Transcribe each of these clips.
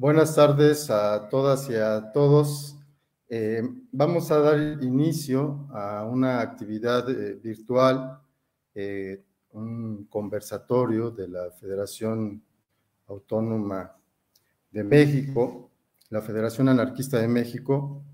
Buenas tardes a todas y a todos. Vamos a dar inicio a una actividad virtual, un conversatorio de la Federación Autónoma de México, la Federación Anarquista de México,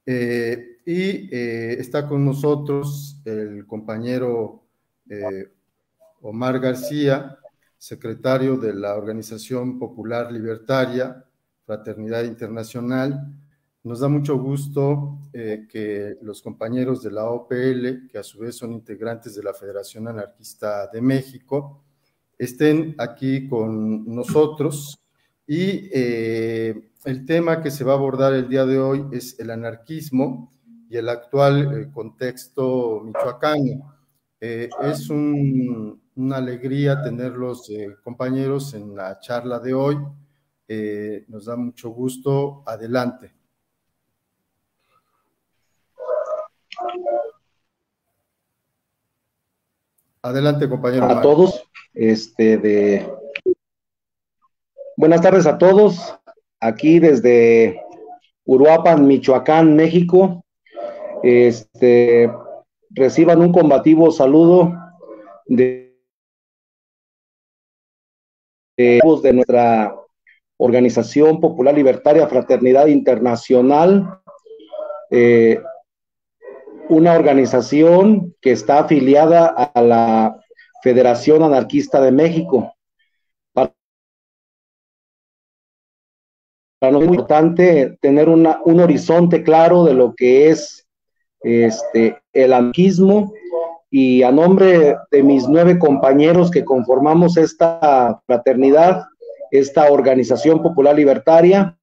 está con nosotros el compañero Omar García, secretario de la Organización Popular Libertaria, Fraternidad Internacional. Nos da mucho gusto que los compañeros de la OPL, que a su vez son integrantes de la Federación Anarquista de México, estén aquí con nosotros. Y el tema que se va a abordar el día de hoy es el anarquismo y el actual contexto michoacano. Es una alegría tenerlos, compañeros, en la charla de hoy. Nos da mucho gusto. Adelante. Adelante, compañero. A todos, buenas tardes a todos, aquí desde Uruapan, Michoacán, México. Reciban un combativo saludo de nuestra Organización Popular Libertaria Fraternidad Internacional, una organización que está afiliada a la Federación Anarquista de México. Para nosotros es muy importante tener un horizonte claro de lo que es el anarquismo, y a nombre de mis 9 compañeros que conformamos esta fraternidad, esta Organización Popular Libertaria,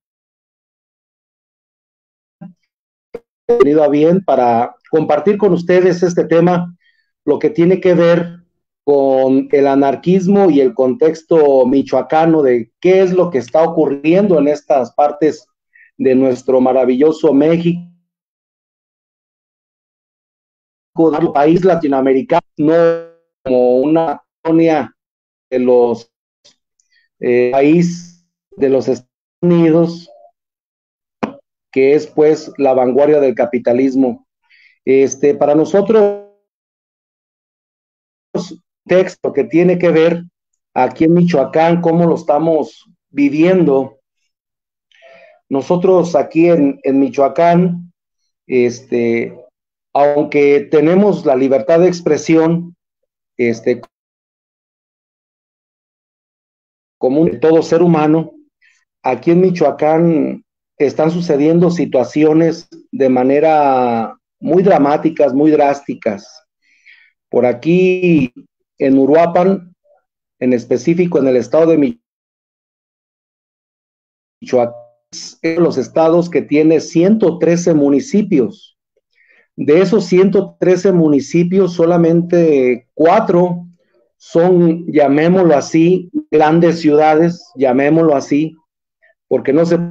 he venido a bien para compartir con ustedes este tema, lo que tiene que ver con el anarquismo y el contexto michoacano, de qué es lo que está ocurriendo en estas partes de nuestro maravilloso México, un país latinoamericano, no como una colonia de los países de los Estados Unidos, que es pues la vanguardia del capitalismo. Para nosotros, texto que tiene que ver aquí en Michoacán, cómo lo estamos viviendo. Nosotros aquí en Michoacán, aunque tenemos la libertad de expresión, como de todo ser humano, aquí en Michoacán están sucediendo situaciones de manera muy dramáticas, muy drásticas. Por aquí en Uruapan, en específico en el estado de Michoacán, es uno de los estados que tiene 113 municipios. De esos 113 municipios, solamente 4 son, llamémoslo así, grandes ciudades, llamémoslo así, porque no se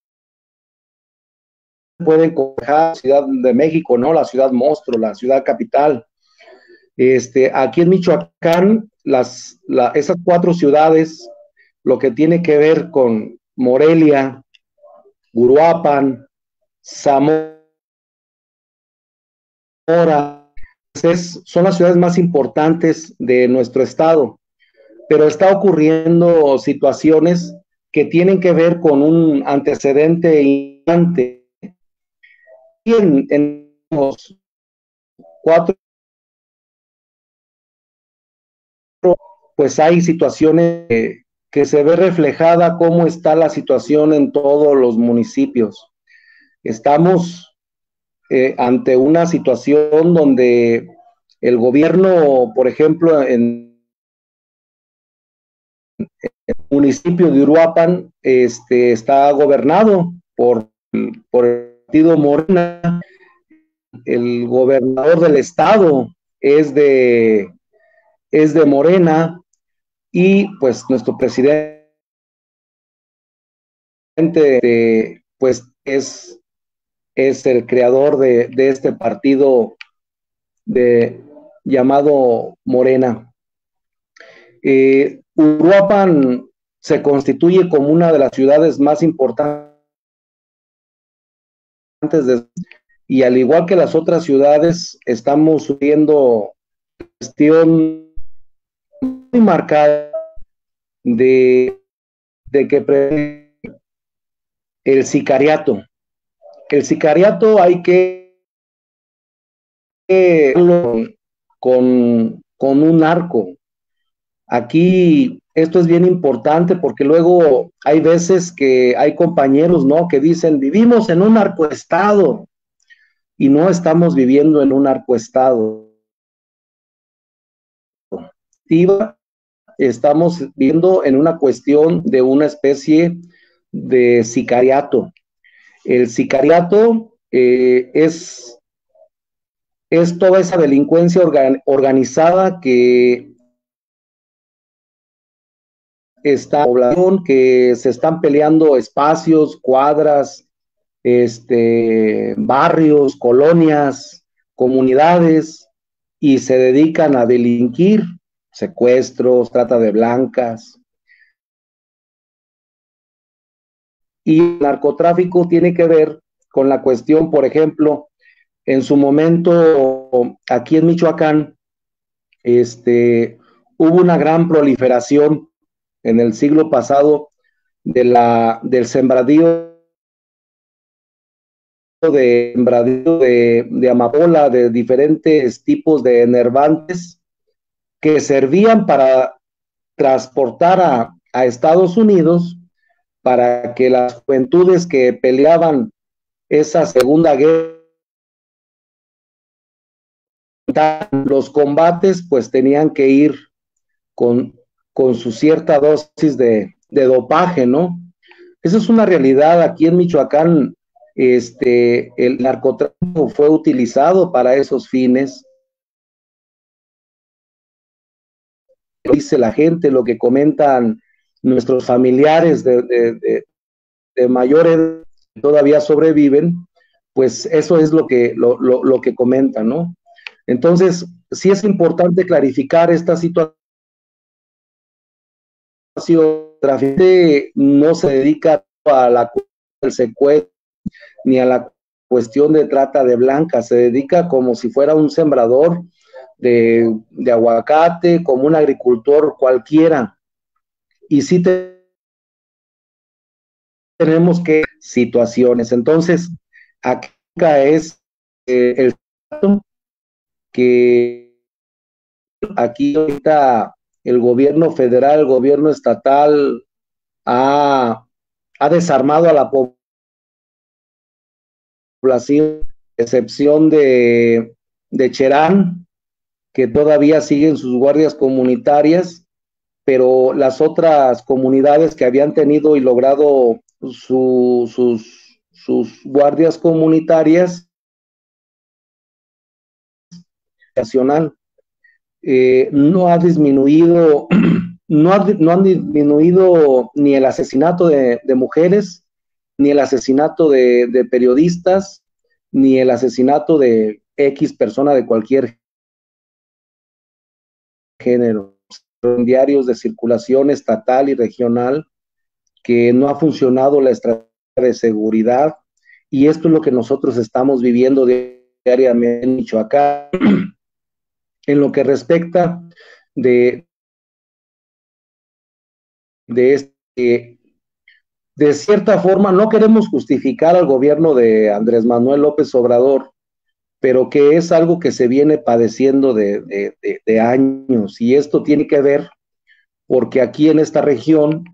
pueden coger la Ciudad de México, ¿no? La ciudad monstruo, la ciudad capital. Aquí en Michoacán, esas 4 ciudades, lo que tiene que ver con Morelia, Uruapan, Zamora, son las ciudades más importantes de nuestro estado, pero está ocurriendo situaciones que tienen que ver con un antecedente importante. Y en los 4, pues hay situaciones que se ve reflejada cómo está la situación en todos los municipios. Estamos ante una situación donde el gobierno, por ejemplo, en el municipio de Uruapan, está gobernado por el partido Morena. El gobernador del estado es de Morena, y pues nuestro presidente pues es el creador de este partido llamado Morena. Uruapan se constituye como una de las ciudades más importantes y al igual que las otras ciudades, estamos sufriendo cuestión muy marcada de, de que el sicariato. El sicariato hay que con un narco. Aquí esto es bien importante porque luego hay veces que hay compañeros, ¿no? Que dicen, vivimos en un narcoestado y no estamos viviendo en un narcoestado. Estamos viviendo en una cuestión de una especie de sicariato. El sicariato es toda esa delincuencia organizada que está en población, que se están peleando espacios, cuadras, barrios, colonias, comunidades, y se dedican a delinquir, secuestros, trata de blancas. Y el narcotráfico tiene que ver con la cuestión, por ejemplo, en su momento, aquí en Michoacán, hubo una gran proliferación en el siglo pasado del sembradío de amapola, de diferentes tipos de enervantes que servían para transportar a Estados Unidos para que las juventudes que peleaban esa segunda guerra, los combates, pues tenían que ir con su cierta dosis de dopaje, ¿no? Esa es una realidad. Aquí en Michoacán, el narcotráfico fue utilizado para esos fines. Lo dice la gente, lo que comentan nuestros familiares de mayor edad que todavía sobreviven, pues eso es lo que comentan, ¿no? Entonces, sí es importante clarificar esta situación. La gente no se dedica a la del secuestro ni a la cuestión de trata de blancas, se dedica como si fuera un sembrador de aguacate, como un agricultor cualquiera. Y sí tenemos que situaciones. Entonces, acá es el que aquí ahorita el gobierno federal, el gobierno estatal ha desarmado a la población, excepción de Cherán, que todavía siguen sus guardias comunitarias, pero las otras comunidades que habían tenido y logrado sus guardias comunitarias nacional no ha disminuido, no han disminuido ni el asesinato de mujeres, ni el asesinato de periodistas, ni el asesinato de X persona de cualquier género. Son diarios de circulación estatal y regional que no ha funcionado la estrategia de seguridad, y esto es lo que nosotros estamos viviendo diariamente en Michoacán. En lo que respecta de de cierta forma, no queremos justificar al gobierno de Andrés Manuel López Obrador, pero que es algo que se viene padeciendo de años, y esto tiene que ver porque aquí en esta región,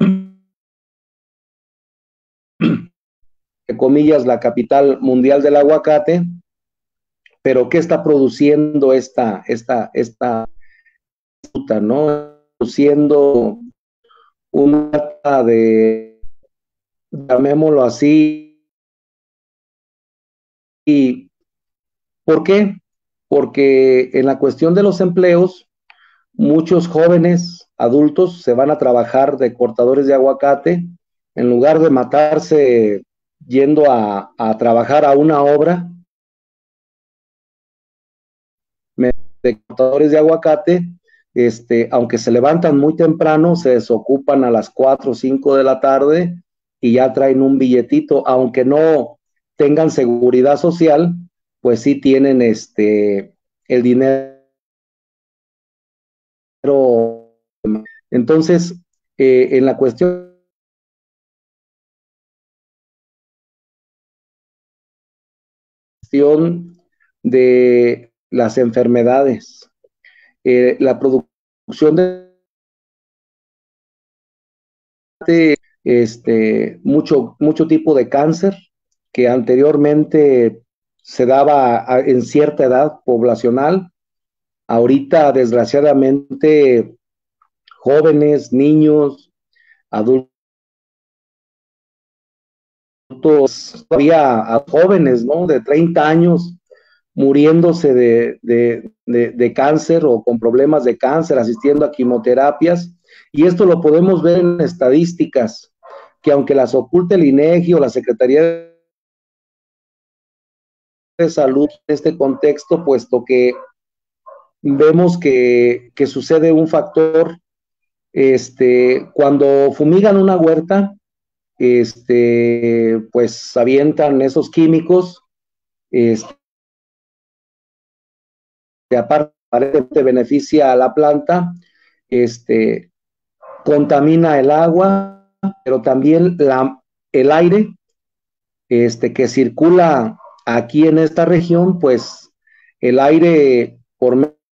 de comillas, la capital mundial del aguacate, pero ¿qué está produciendo esta fruta, no? Produciendo una llamémoslo así. ¿Y por qué? Porque en la cuestión de los empleos, muchos jóvenes adultos se van a trabajar de cortadores de aguacate, en lugar de matarse yendo a trabajar a una obra de cortadores de aguacate, aunque se levantan muy temprano, se desocupan a las 4 o 5 de la tarde y ya traen un billetito, aunque no tengan seguridad social, pues sí tienen el dinero. Entonces, en la cuestión de las enfermedades, la producción de mucho tipo de cáncer que anteriormente se daba en cierta edad poblacional. Ahorita, desgraciadamente, jóvenes, niños, adultos, todavía a jóvenes, ¿no? De 30 años muriéndose de cáncer o con problemas de cáncer, asistiendo a quimioterapias. Y esto lo podemos ver en estadísticas, que aunque las oculte el INEGI o la Secretaría de Salud en este contexto, puesto que vemos que sucede un factor, cuando fumigan una huerta, pues avientan esos químicos, que aparte beneficia a la planta, contamina el agua, pero también el aire, que circula aquí en esta región, pues el aire por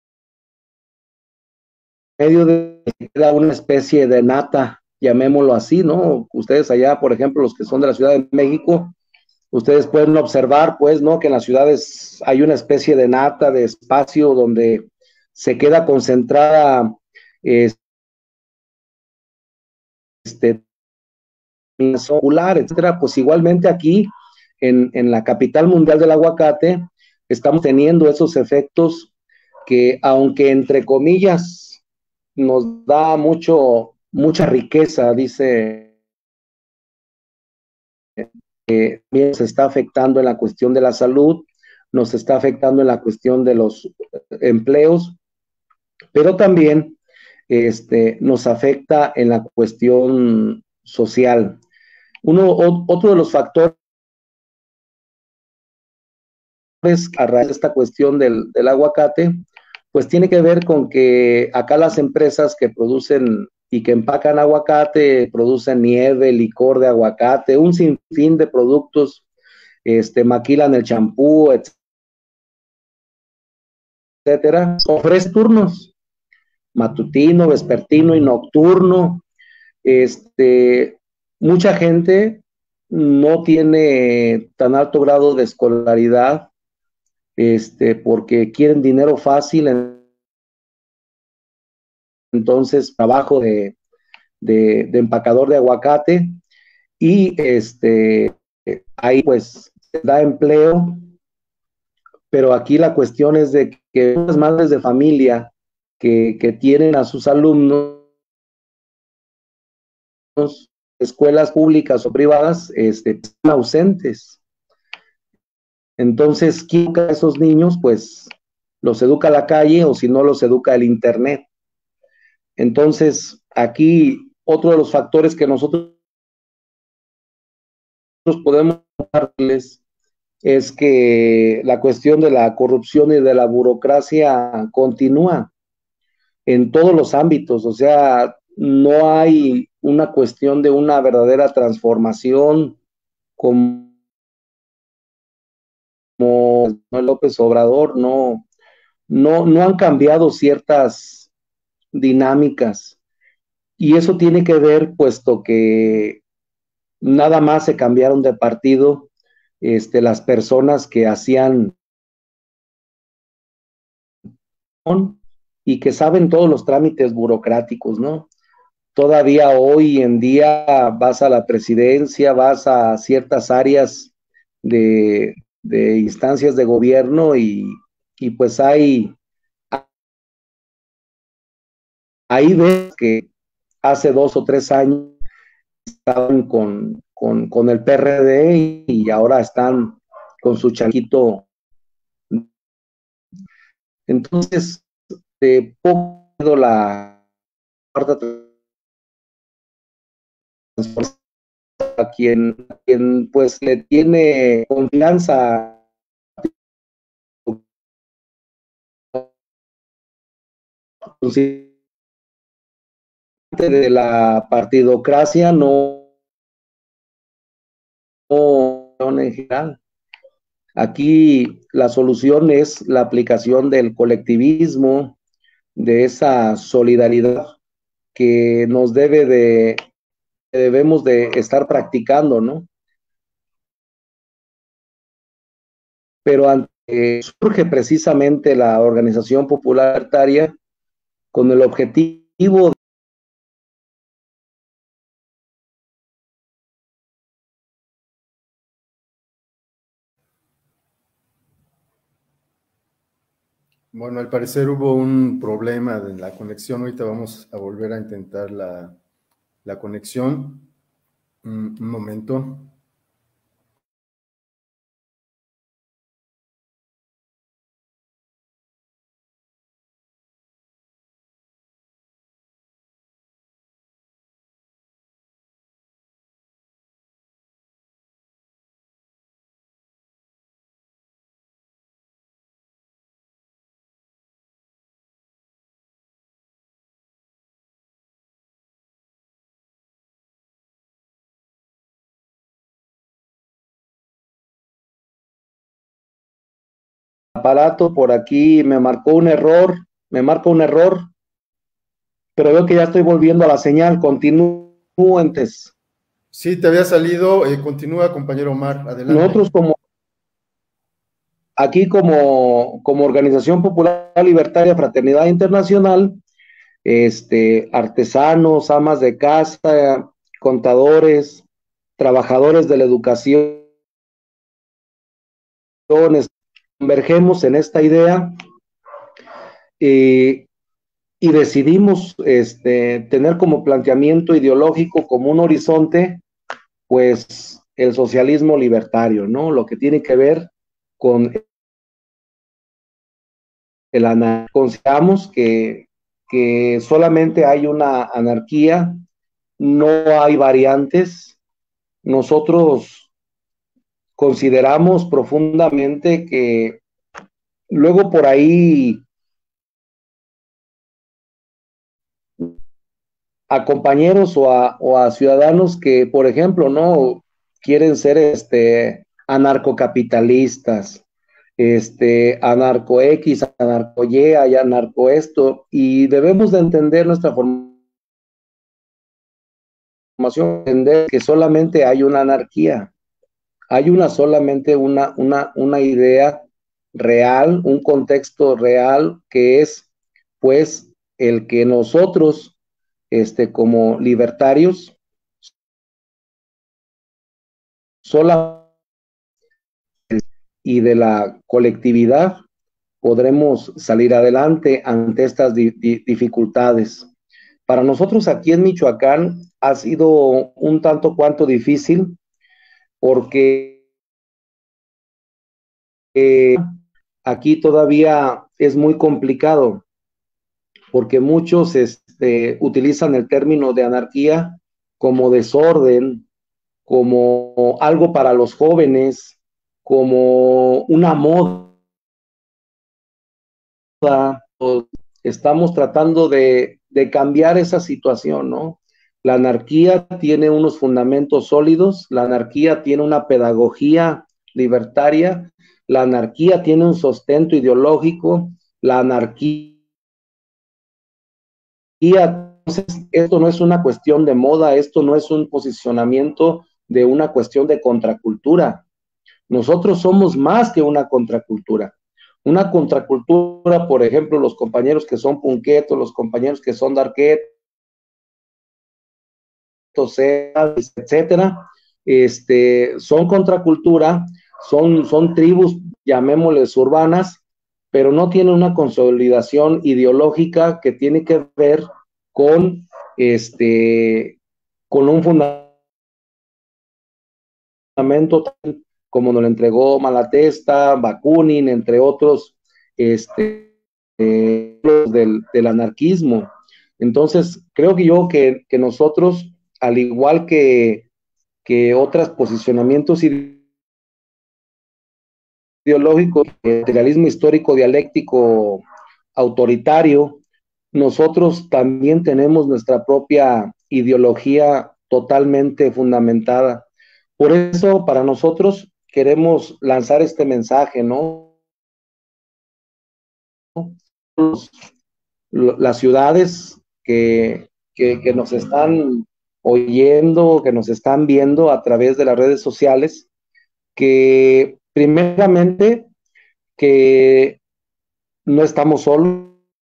medio de una especie de nata, llamémoslo así, ¿no? Ustedes allá, por ejemplo, los que son de la Ciudad de México, ustedes pueden observar, pues, ¿no? Que en las ciudades hay una especie de nata, de espacio donde se queda concentrada, este, ocular, etcétera. Pues igualmente aquí, en la capital mundial del aguacate, estamos teniendo esos efectos que, aunque entre comillas, nos da mucha riqueza, dice, también se está afectando en la cuestión de la salud, nos está afectando en la cuestión de los empleos, pero también nos afecta en la cuestión social. Otro de los factores a raíz de esta cuestión del aguacate, pues tiene que ver con que acá las empresas que producen y que empacan aguacate, producen nieve, licor de aguacate, un sinfín de productos, maquilan el champú, etcétera, ofrece turnos matutino, vespertino y nocturno. Mucha gente no tiene tan alto grado de escolaridad, porque quieren dinero fácil, entonces trabajo de empacador de aguacate y ahí pues se da empleo, pero aquí la cuestión es de que las madres de familia que tienen a sus alumnos, escuelas públicas o privadas, están ausentes. Entonces, ¿quién educa a esos niños? Pues los educa la calle o si no los educa el internet. Entonces, aquí otro de los factores que nosotros podemos darles es que la cuestión de la corrupción y de la burocracia continúa en todos los ámbitos, o sea, no hay una cuestión de una verdadera transformación como López Obrador, no han cambiado ciertas dinámicas y eso tiene que ver puesto que nada más se cambiaron de partido, las personas que hacían y que saben todos los trámites burocráticos, ¿no? Todavía hoy en día vas a la presidencia, vas a ciertas áreas de instancias de gobierno y pues ahí ves que hace 2 o 3 años estaban con el PRD y ahora están con su chanquito. Entonces, poco la cuarta transformación, a quien pues le tiene confianza de la partidocracia, no en general. Aquí la solución es la aplicación del colectivismo, de esa solidaridad que debemos de estar practicando, ¿no? Pero surge precisamente la Organización Popular Libertaria con el objetivo de... Bueno, al parecer hubo un problema en la conexión. Ahorita vamos a volver a intentar la conexión. Un momento. aparato por aquí me marca un error, pero veo que ya estoy volviendo a la señal. Continúentes. Sí, te había salido. Continúa, compañero Omar, adelante. Nosotros como Organización Popular Libertaria Fraternidad Internacional, artesanos, amas de casa, contadores, trabajadores de la educación, convergemos en esta idea y decidimos tener como planteamiento ideológico, como un horizonte, pues el socialismo libertario, ¿no? Lo que tiene que ver con el anarquismo. Consideramos que solamente hay una anarquía, no hay variantes. Nosotros consideramos profundamente que luego por ahí a compañeros o a ciudadanos que, por ejemplo, no quieren ser anarcocapitalistas, anarco X, anarco Y, hay anarco esto, y debemos de entender nuestra formación, entender que solamente hay una anarquía, hay solamente una idea real, un contexto real que es, pues, el que nosotros, como libertarios, sola y de la colectividad podremos salir adelante ante estas dificultades. Para nosotros aquí en Michoacán ha sido un tanto cuanto difícil porque aquí todavía es muy complicado porque muchos utilizan el término de anarquía como desorden, como algo para los jóvenes, como una moda. Estamos tratando de cambiar esa situación, ¿no? La anarquía tiene unos fundamentos sólidos, la anarquía tiene una pedagogía libertaria, la anarquía tiene un sustento ideológico, la anarquía, entonces, esto no es una cuestión de moda, esto no es un posicionamiento de una cuestión de contracultura. Nosotros somos más que una contracultura. Una contracultura, por ejemplo, los compañeros que son punquetos, los compañeros que son darquetos, etcétera, son contracultura, son tribus, llamémosles urbanas, pero no tienen una consolidación ideológica que tiene que ver con, con un fundamento como nos lo entregó Malatesta, Bakunin, entre otros, del anarquismo. Entonces, creo que nosotros, al igual que otros posicionamientos ideológicos, el materialismo histórico dialéctico autoritario, nosotros también tenemos nuestra propia ideología totalmente fundamentada. Por eso, para nosotros, queremos lanzar este mensaje, ¿no? Las ciudades que nos están oyendo, que nos están viendo a través de las redes sociales, que primeramente que no estamos solos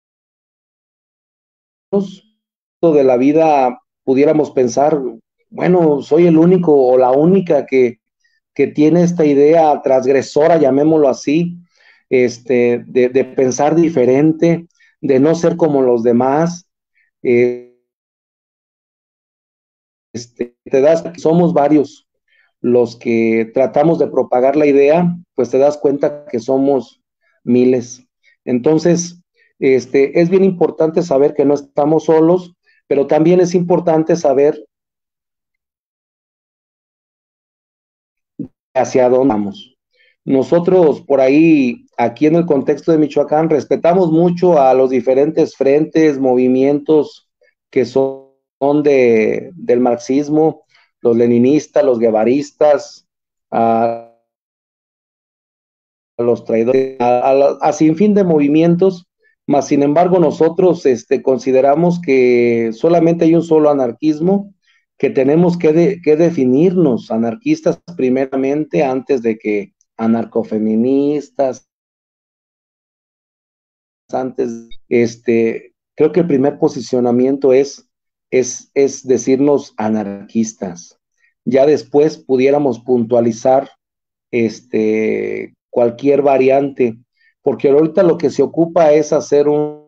de la vida, pudiéramos pensar, bueno, soy el único o la única que tiene esta idea transgresora, llamémoslo así, de pensar diferente, de no ser como los demás. Te das, somos varios los que tratamos de propagar la idea, pues te das cuenta que somos miles. Entonces, es bien importante saber que no estamos solos, pero también es importante saber hacia dónde vamos. Nosotros por ahí, aquí en el contexto de Michoacán, respetamos mucho a los diferentes frentes, movimientos que son del marxismo, los leninistas, los guevaristas, a los traidores, a sin fin de movimientos, mas sin embargo nosotros consideramos que solamente hay un solo anarquismo, que tenemos que definirnos anarquistas primeramente antes de que anarcofeministas, antes, creo que el primer posicionamiento es decirnos anarquistas. Ya después pudiéramos puntualizar cualquier variante, porque ahorita lo que se ocupa es hacer un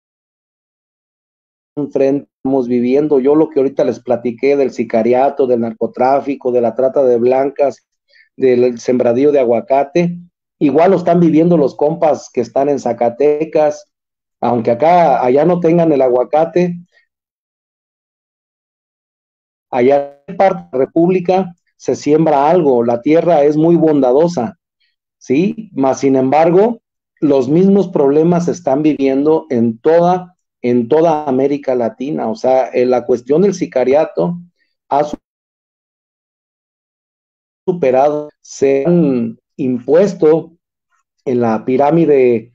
frente, estamos viviendo, yo lo que ahorita les platiqué del sicariato, del narcotráfico, de la trata de blancas, del sembradío de aguacate, igual lo están viviendo los compas que están en Zacatecas, aunque allá no tengan el aguacate, allá en parte de la República se siembra algo, la tierra es muy bondadosa, ¿sí? Mas, sin embargo, los mismos problemas se están viviendo en toda América Latina. O sea, la cuestión del sicariato ha superado, se han impuesto en la pirámide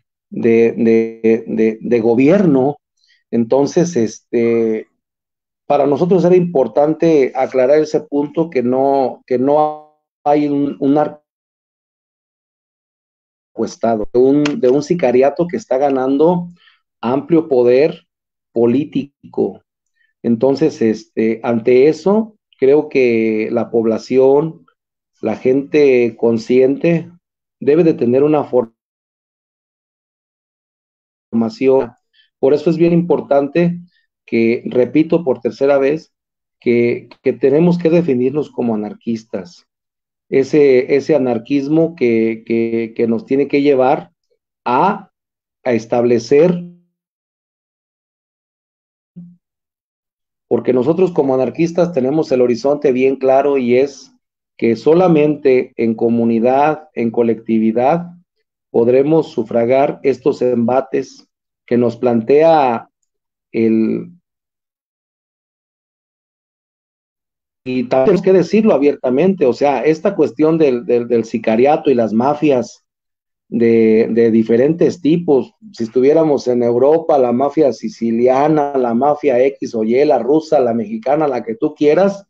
de gobierno. Entonces, para nosotros era importante aclarar ese punto que no hay un narcoestado, de un sicariato que está ganando amplio poder político. Entonces, ante eso, creo que la población, la gente consciente, debe de tener una formación. Por eso es bien importante que, repito por tercera vez, que tenemos que definirnos como anarquistas. Ese anarquismo que nos tiene que llevar a establecer, porque nosotros como anarquistas tenemos el horizonte bien claro y es que solamente en comunidad, en colectividad, podremos sufragar estos embates que nos plantea el... Y también tenemos que decirlo abiertamente, o sea, esta cuestión del sicariato y las mafias de diferentes tipos. Si estuviéramos en Europa, la mafia siciliana, la mafia X o Y, la rusa, la mexicana, la que tú quieras,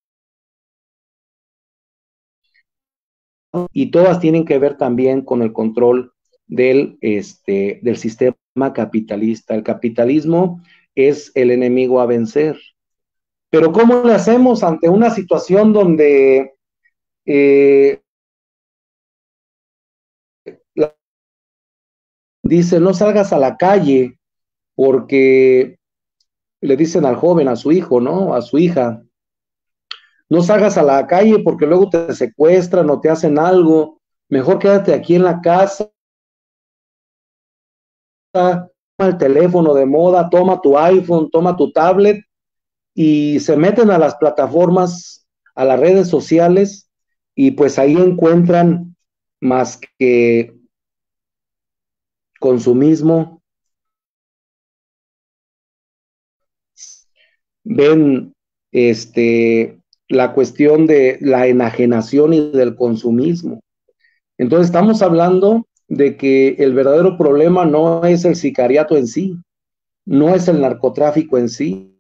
y todas tienen que ver también con el control del sistema capitalista. El capitalismo es el enemigo a vencer. Pero ¿cómo le hacemos ante una situación donde dice no salgas a la calle porque le dicen al joven, a su hijo, ¿no? A su hija, no salgas a la calle porque luego te secuestran o te hacen algo, mejor quédate aquí en la casa toma el teléfono de moda, toma tu iPhone, toma tu tablet y se meten a las plataformas, a las redes sociales y pues ahí encuentran más que consumismo, ven la cuestión de la enajenación y del consumismo. Entonces estamos hablando de que el verdadero problema no es el sicariato en sí, no es el narcotráfico en sí,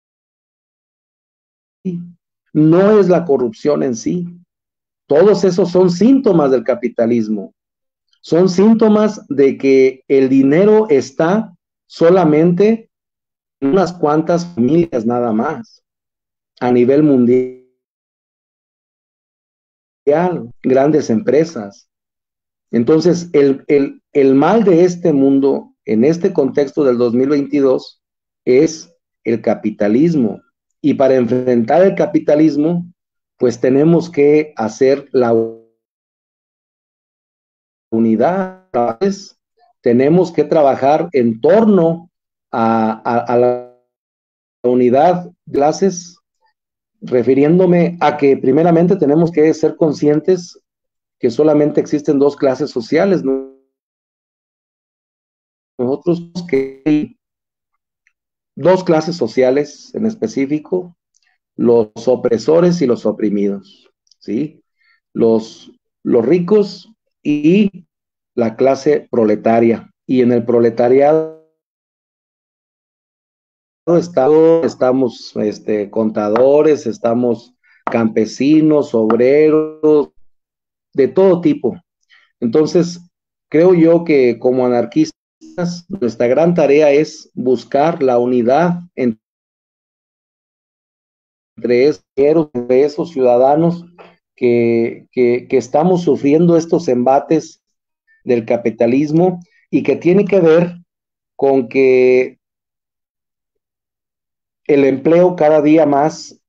no es la corrupción en sí. Todos esos son síntomas del capitalismo, son síntomas de que el dinero está solamente en unas cuantas familias nada más, a nivel mundial, grandes empresas. Entonces, el mal de este mundo, en este contexto del 2022, es el capitalismo. Y para enfrentar el capitalismo, pues tenemos que hacer la unidad, ¿sabes? Tenemos que trabajar en torno a la unidad de clases, refiriéndome a que primeramente tenemos que ser conscientes que solamente existen dos clases sociales, ¿no? Nosotros que hay dos clases sociales en específico, los opresores y los oprimidos, ¿sí? Los ricos y la clase proletaria. Y en el proletariado estamos contadores, estamos campesinos, obreros, de todo tipo. Entonces, creo yo que como anarquistas, nuestra gran tarea es buscar la unidad entre esos ciudadanos que estamos sufriendo estos embates del capitalismo y que tiene que ver con que el empleo cada día más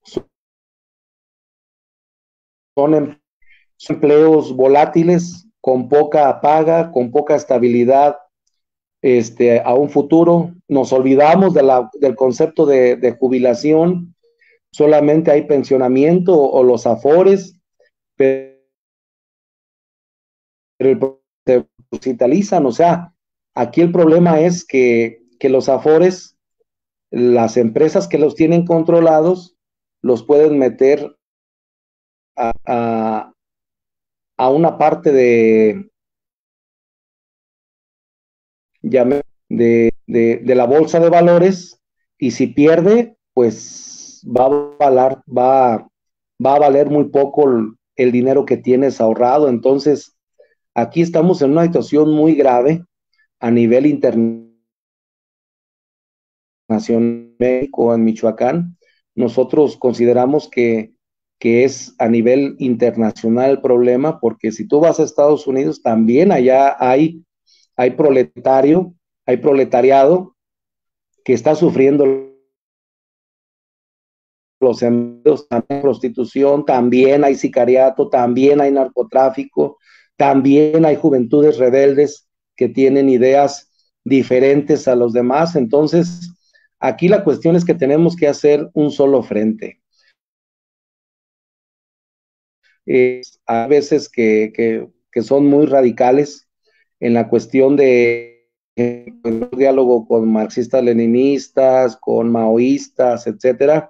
son empleos volátiles, con poca paga, con poca estabilidad a un futuro. Nos olvidamos del concepto de jubilación, solamente hay pensionamiento o los afores, pero se capitalizan, o sea, aquí el problema es que los afores, las empresas que los tienen controlados, los pueden meter a, a una parte de la bolsa de valores y si pierde, pues va a valer muy poco el dinero que tienes ahorrado. Entonces, aquí estamos en una situación muy grave a nivel internacional o en Michoacán. Nosotros consideramos que es a nivel internacional el problema, porque si tú vas a Estados Unidos, también allá hay proletariado que está sufriendo los empleos, también prostitución, también hay sicariato, también hay narcotráfico, también hay juventudes rebeldes que tienen ideas diferentes a los demás. Entonces, aquí la cuestión es que tenemos que hacer un solo frente. Hay veces que son muy radicales en la cuestión de diálogo con marxistas-leninistas, con maoístas, etcétera,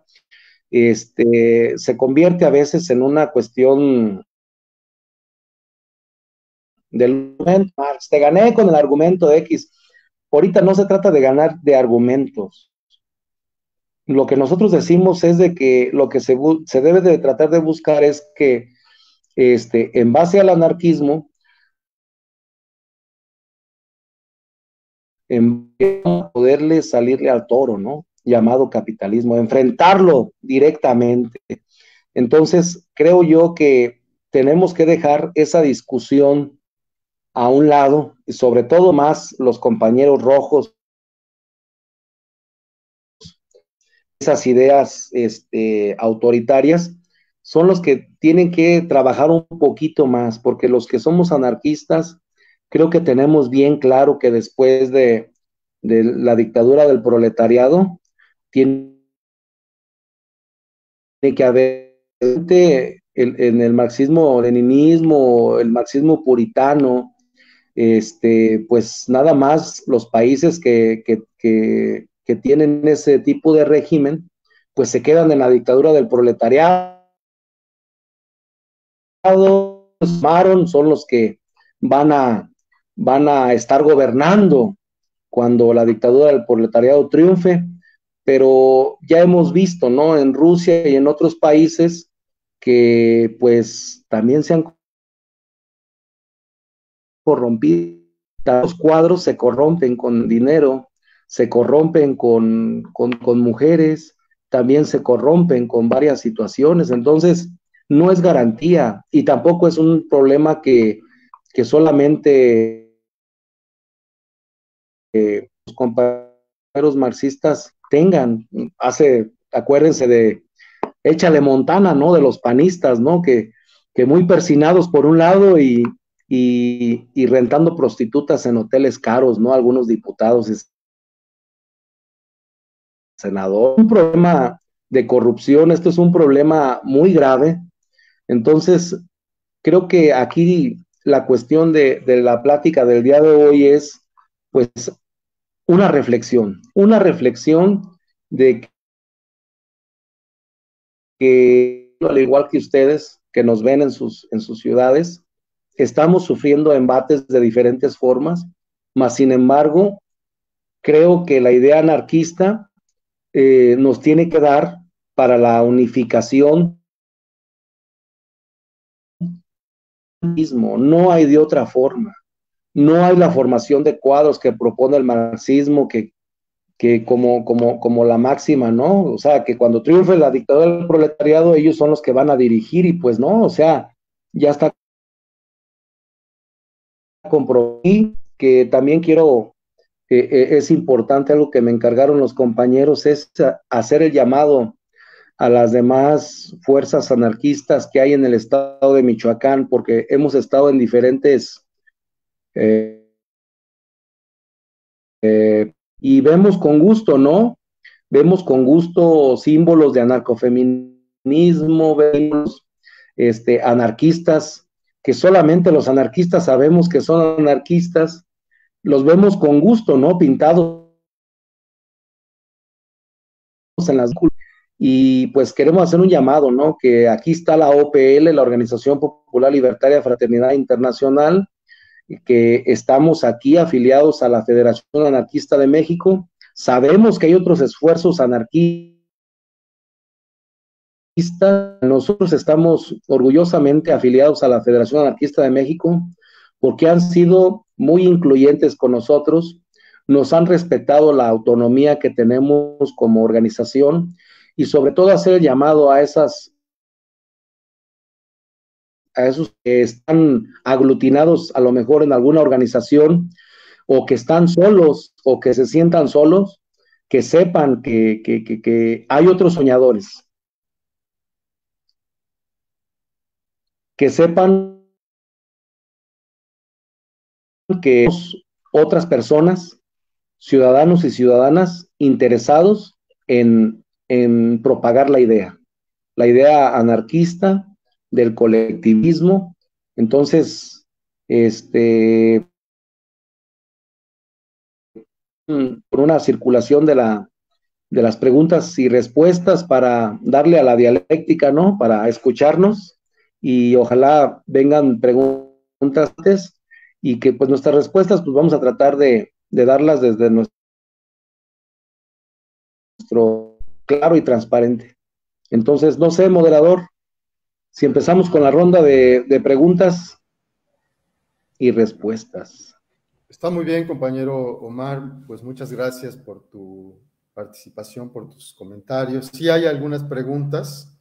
se convierte a veces en una cuestión del argumento. Te gané con el argumento de X. Ahorita no se trata de ganar de argumentos. Lo que nosotros decimos es de que lo que se debe de tratar de buscar es que en base al anarquismo, en poderle salirle al toro, ¿no? Llamado capitalismo, enfrentarlo directamente. Entonces, creo yo que tenemos que dejar esa discusión a un lado, y sobre todo más los compañeros rojos, esas ideas autoritarias, son los que tienen que trabajar un poquito más, porque los que somos anarquistas, creo que tenemos bien claro que después de la dictadura del proletariado, tiene que haber en el marxismo-leninismo, el marxismo puritano, pues nada más los países que tienen ese tipo de régimen, pues se quedan en la dictadura del proletariado, son los que van van a estar gobernando cuando la dictadura del proletariado triunfe, pero ya hemos visto, ¿no? En Rusia y en otros países que pues también se han corrompido. Los cuadros se corrompen con dinero, se corrompen con mujeres, también se corrompen con varias situaciones, entonces no es garantía y tampoco es un problema que solamente los compañeros marxistas tengan. Acuérdense de Échale Montana, ¿no? De los panistas, ¿no? Que muy persinados por un lado y rentando prostitutas en hoteles caros, ¿no? Algunos diputados y senadores. Un problema de corrupción, esto es un problema muy grave. Entonces, creo que aquí la cuestión de la plática del día de hoy es, pues, una reflexión de que, al igual que ustedes, que nos ven en sus ciudades, estamos sufriendo embates de diferentes formas, mas sin embargo, creo que la idea anarquista nos tiene que dar para la unificación mismo, no hay de otra forma, no hay la formación de cuadros que propone el marxismo, que como la máxima, ¿no? O sea, que cuando triunfe la dictadura del proletariado, ellos son los que van a dirigir y pues no, o sea, ya está comprobado. Y que también quiero, es importante, algo que me encargaron los compañeros, es hacer el llamado a las demás fuerzas anarquistas que hay en el estado de Michoacán, porque hemos estado en diferentes eh, y vemos con gusto, ¿no? Vemos con gusto símbolos de anarcofeminismo, vemos anarquistas, que solamente los anarquistas sabemos que son anarquistas, los vemos con gusto, ¿no? Pintados en las... Y pues queremos hacer un llamado, ¿no? Que aquí está la OPL, la Organización Popular Libertaria Fraternidad Internacional, que estamos aquí afiliados a la Federación Anarquista de México. Sabemos que hay otros esfuerzos anarquistas. Nosotros estamos orgullosamente afiliados a la Federación Anarquista de México porque han sido muy incluyentes con nosotros, nos han respetado la autonomía que tenemos como organización y sobre todo hacer el llamado a esos que están aglutinados a lo mejor en alguna organización o que están solos o que se sientan solos, que sepan que hay otros soñadores, que sepan que otras personas, ciudadanos y ciudadanas interesados en propagar la idea anarquista del colectivismo. Entonces, por una circulación de las preguntas y respuestas para darle a la dialéctica, ¿no? Para escucharnos y ojalá vengan preguntas y que pues nuestras respuestas pues vamos a tratar de darlas desde nuestro claro y transparente. Entonces, no sé, moderador, si empezamos con la ronda de preguntas y respuestas. Está muy bien, compañero Omar, pues muchas gracias por tu participación, por tus comentarios. Sí hay algunas preguntas,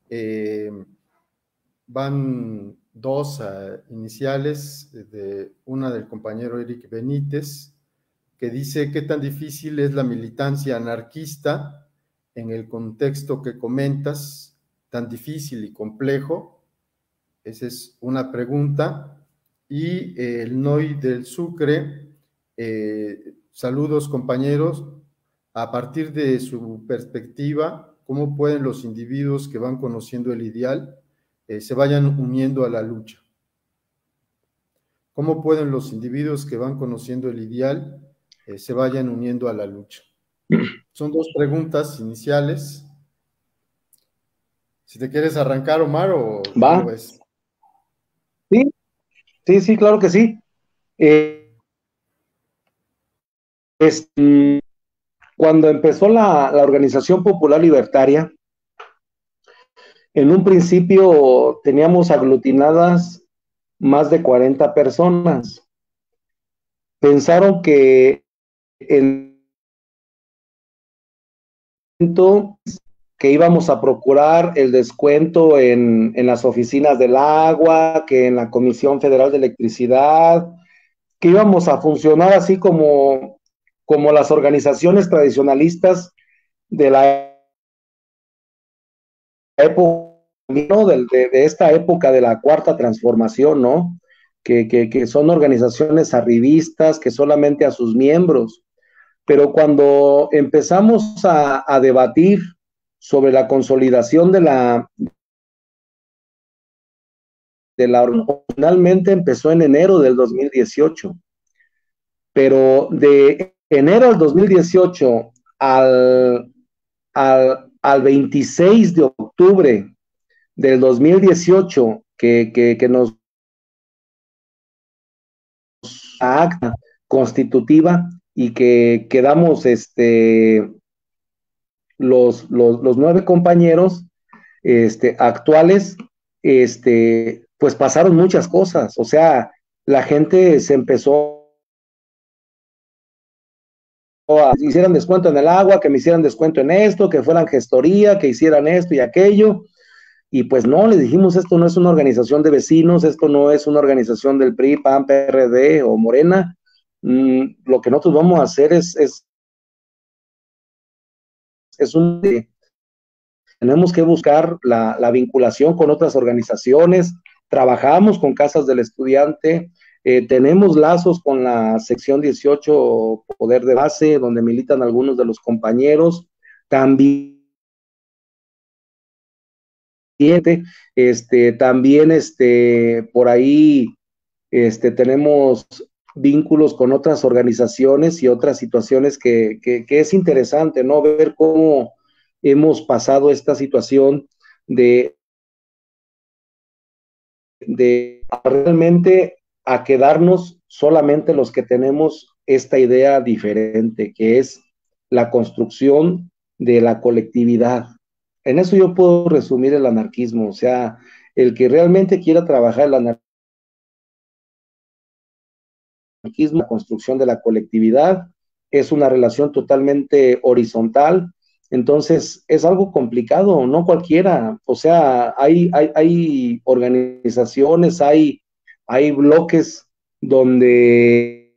van dos iniciales, una del compañero Eric Benítez, que dice: ¿qué tan difícil es la militancia anarquista en el contexto que comentas, tan difícil y complejo? Esa es una pregunta. y el NOI del Sucre. Saludos, compañeros. A partir de su perspectiva, ¿cómo pueden los individuos que van conociendo el ideal se vayan uniendo a la lucha? ¿Cómo pueden los individuos que van conociendo el ideal se vayan uniendo a la lucha? Son dos preguntas iniciales. Si te quieres arrancar, Omar, o ¿Va? cómo ves. Sí, sí, sí, claro que sí. Es, cuando empezó la Organización Popular Libertaria, en un principio teníamos aglutinadas más de 40 personas. Pensaron que el que íbamos a procurar el descuento en las oficinas del agua, que en la Comisión Federal de Electricidad, que íbamos a funcionar así como las organizaciones tradicionalistas de la época, ¿no? de esta época de la Cuarta Transformación, ¿no? Que son organizaciones arribistas, que solamente a sus miembros. Pero cuando empezamos a debatir sobre la consolidación finalmente empezó en enero del 2018, pero de enero del 2018 al 26 de octubre del 2018, que nos acta constitutiva y que quedamos los 9 compañeros actuales, pues pasaron muchas cosas. O sea, la gente se empezó a hicieran descuento en el agua, que me hicieran descuento en esto, que fueran gestoría, que hicieran esto y aquello. Y pues no, les dijimos, esto no es una organización de vecinos, esto no es una organización del PRI, PAN, PRD o Morena. Lo que nosotros vamos a hacer tenemos que buscar la vinculación con otras organizaciones, trabajamos con casas del estudiante, tenemos lazos con la sección 18 Poder de Base, donde militan algunos de los compañeros, también también por ahí tenemos vínculos con otras organizaciones y otras situaciones que es interesante, ¿no? Ver cómo hemos pasado esta situación de realmente a quedarnos solamente los que tenemos esta idea diferente, que es la construcción de la colectividad. En eso yo puedo resumir el anarquismo, o sea, el que realmente quiera trabajar el anarquismo, la construcción de la colectividad, es una relación totalmente horizontal, entonces es algo complicado, no cualquiera, o sea, hay organizaciones, hay bloques donde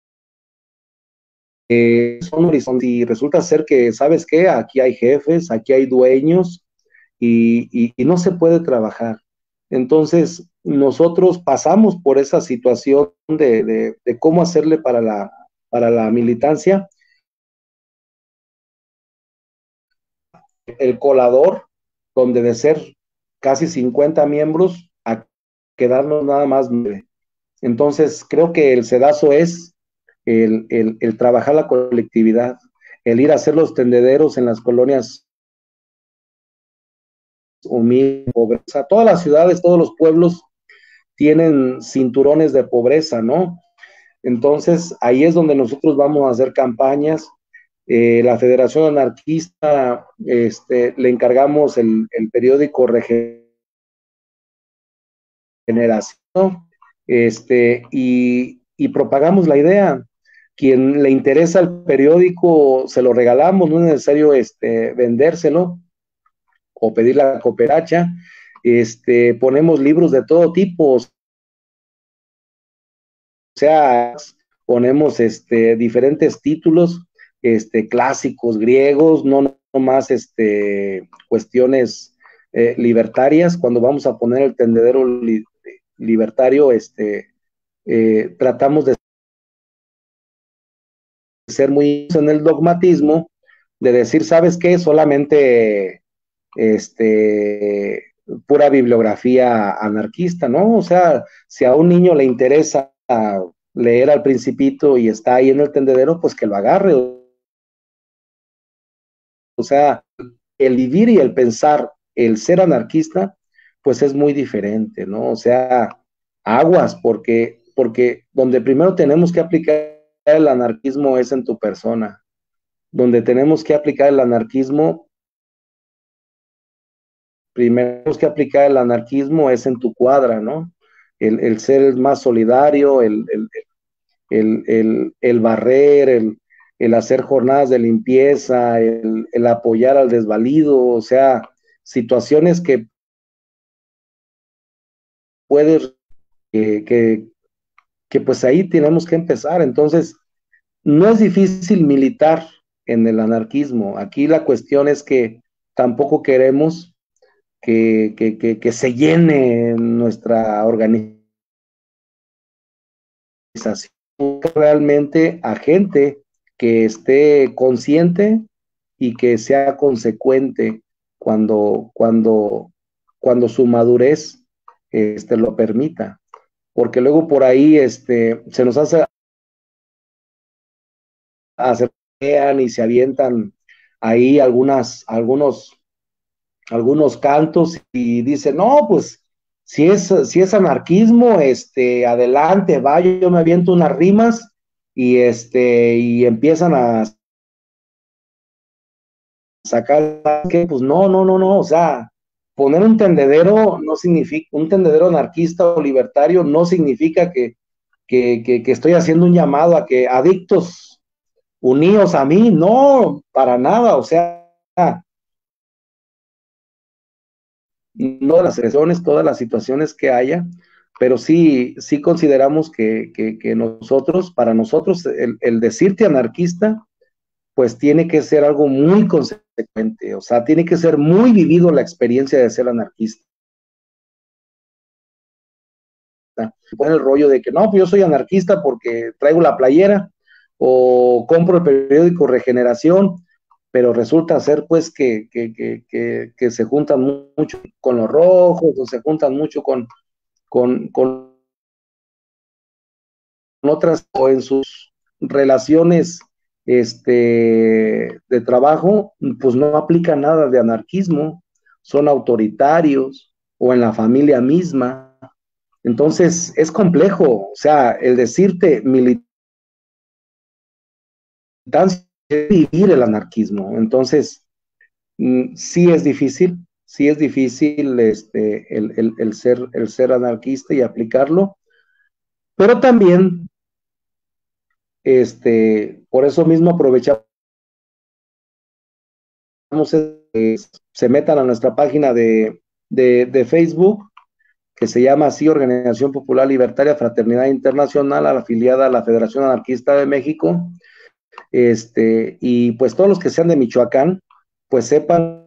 son horizontes y resulta ser que, ¿sabes qué? Aquí hay jefes, aquí hay dueños y no se puede trabajar. Entonces, nosotros pasamos por esa situación de cómo hacerle para la militancia. El colador, donde de ser casi 50 miembros, a quedarnos nada más 9. Entonces, creo que el sedazo es el trabajar la colectividad, el ir a hacer los tendederos en las colonias humildes, pobreza. Todas las ciudades, todos los pueblos tienen cinturones de pobreza, ¿no? Entonces, ahí es donde nosotros vamos a hacer campañas. La Federación Anarquista, le encargamos el periódico Regeneración, y propagamos la idea. Quien le interesa el periódico, se lo regalamos, no es necesario vendérselo o pedir la cooperacha. Ponemos libros de todo tipo, o sea, ponemos diferentes títulos, clásicos griegos, no más cuestiones libertarias. Cuando vamos a poner el tendedero libertario, tratamos de ser muy en el dogmatismo, de decir, ¿sabes qué? Solamente pura bibliografía anarquista, ¿no? O sea, si a un niño le interesa leer al Principito y está ahí en el tendedero, pues que lo agarre. O sea, el vivir y el pensar, el ser anarquista, pues es muy diferente, ¿no? O sea, aguas, porque donde primero tenemos que aplicar el anarquismo es en tu persona, donde tenemos que aplicar el anarquismo, primero tenemos que aplicar el anarquismo es en tu cuadra, ¿no? El ser más solidario, el barrer, el hacer jornadas de limpieza, el apoyar al desvalido, o sea, situaciones que puedes, que, que, que pues ahí tenemos que empezar. Entonces, no es difícil militar en el anarquismo. Aquí la cuestión es que tampoco queremos que se llene nuestra organización realmente a gente que esté consciente y que sea consecuente cuando su madurez lo permita. Porque luego por ahí se nos hace hacer y se avientan ahí algunos cantos y dicen, no, pues si es anarquismo, adelante, vaya, yo me aviento unas rimas y empiezan a sacar que pues no, no, no, no, o sea, poner un tendedero no significa, un tendedero anarquista o libertario no significa que estoy haciendo un llamado a que adictos uníos a mí, no, para nada, o sea, no de las agresiones, todas las situaciones que haya, pero sí consideramos que nosotros, para nosotros, el decirte anarquista, pues tiene que ser algo muy consecuente, o sea, tiene que ser muy vivido la experiencia de ser anarquista. Pone el rollo de que no, pues yo soy anarquista porque traigo la playera o compro el periódico Regeneración, pero resulta ser pues que se juntan mucho con los rojos o se juntan mucho con otras o en sus relaciones de trabajo, pues no aplica nada de anarquismo, son autoritarios o en la familia misma. Entonces es complejo, o sea, el decirte militancia es vivir el anarquismo. Entonces, sí es difícil el ser anarquista y aplicarlo, pero también por eso mismo aprovechamos se metan a nuestra página de Facebook, que se llama así Organización Popular Libertaria Fraternidad Internacional, afiliada a la Federación Anarquista de México, y pues todos los que sean de Michoacán, pues sepan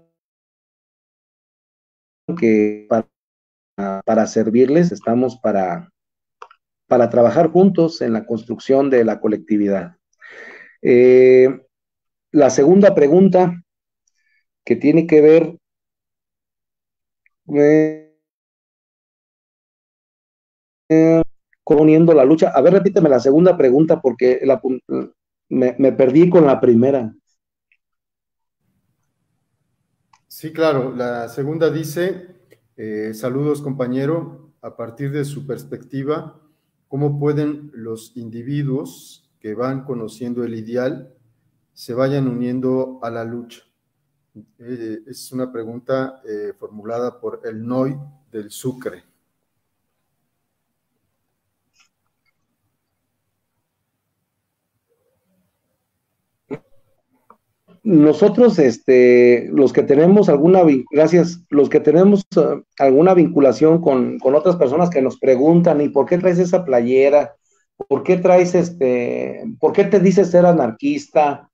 que para servirles estamos para trabajar juntos en la construcción de la colectividad. La segunda pregunta que tiene que ver poniendo la lucha. A ver, repíteme la segunda pregunta porque me perdí con la primera. Sí, claro. La segunda dice, saludos compañero, a partir de su perspectiva, ¿cómo pueden los individuos que van conociendo el ideal se vayan uniendo a la lucha? Es una pregunta formulada por el NOI del Sucre. Nosotros, los que tenemos los que tenemos alguna vinculación con otras personas que nos preguntan, ¿y por qué traes esa playera? ¿Por qué traes por qué te dices ser anarquista?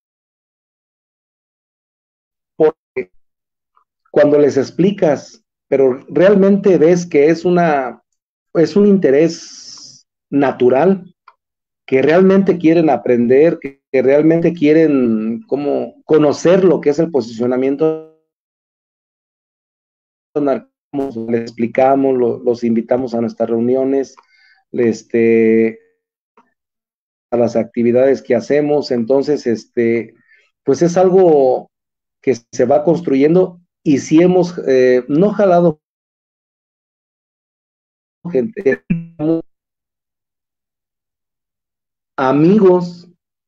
Cuando les explicas, pero realmente ves que es un interés natural, que realmente quieren aprender, que realmente quieren como conocer lo que es el posicionamiento anarquismo, les explicamos, los invitamos a nuestras reuniones, este, a las actividades que hacemos, entonces, pues es algo que se va construyendo y si hemos, no jalado gente, amigos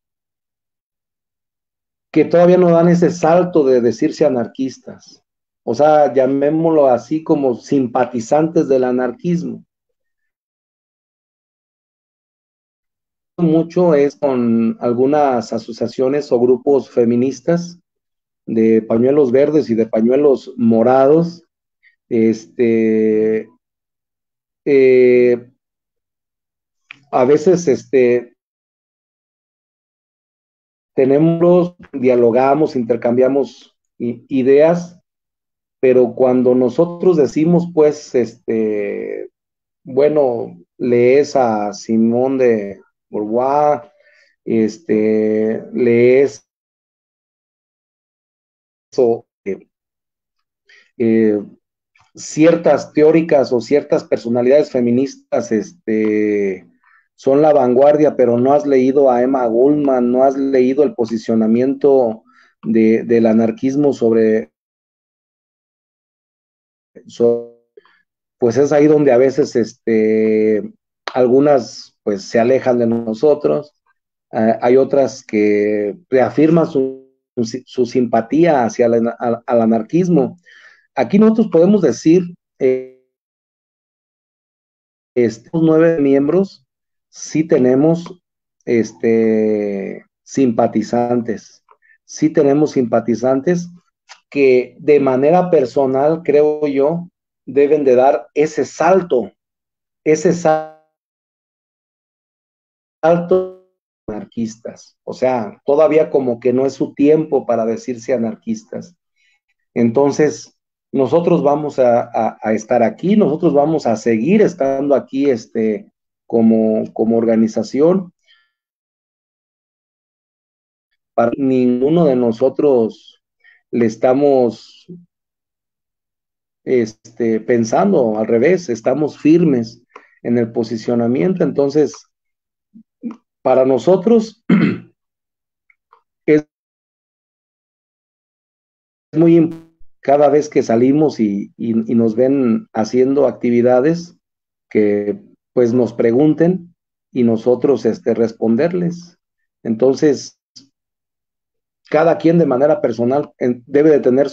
que todavía no dan ese salto de decirse anarquistas, o sea, llamémoslo así como simpatizantes del anarquismo. Mucho es con algunas asociaciones o grupos feministas de pañuelos verdes y de pañuelos morados, este, eh, a veces tenemos, dialogamos, intercambiamos ideas, pero cuando nosotros decimos, pues, bueno, lees a Simón de Beauvoir, lees o, eh, ciertas teóricas o ciertas personalidades feministas, son la vanguardia, pero no has leído a Emma Goldman, no has leído el posicionamiento del anarquismo sobre, pues es ahí donde a veces algunas pues se alejan de nosotros, hay otras que reafirman su simpatía hacia al anarquismo. Aquí nosotros podemos decir, estos 9 miembros sí tenemos simpatizantes, sí tenemos simpatizantes que de manera personal, creo yo, deben de dar ese salto anarquistas. O sea, todavía como que no es su tiempo para decirse anarquistas. Entonces, nosotros vamos a estar aquí, nosotros vamos a seguir estando aquí como organización. Para ninguno de nosotros le estamos pensando al revés, estamos firmes en el posicionamiento. Entonces, para nosotros es muy importante cada vez que salimos y nos ven haciendo actividades que pues nos pregunten y nosotros responderles. Entonces, cada quien de manera personal debe de tener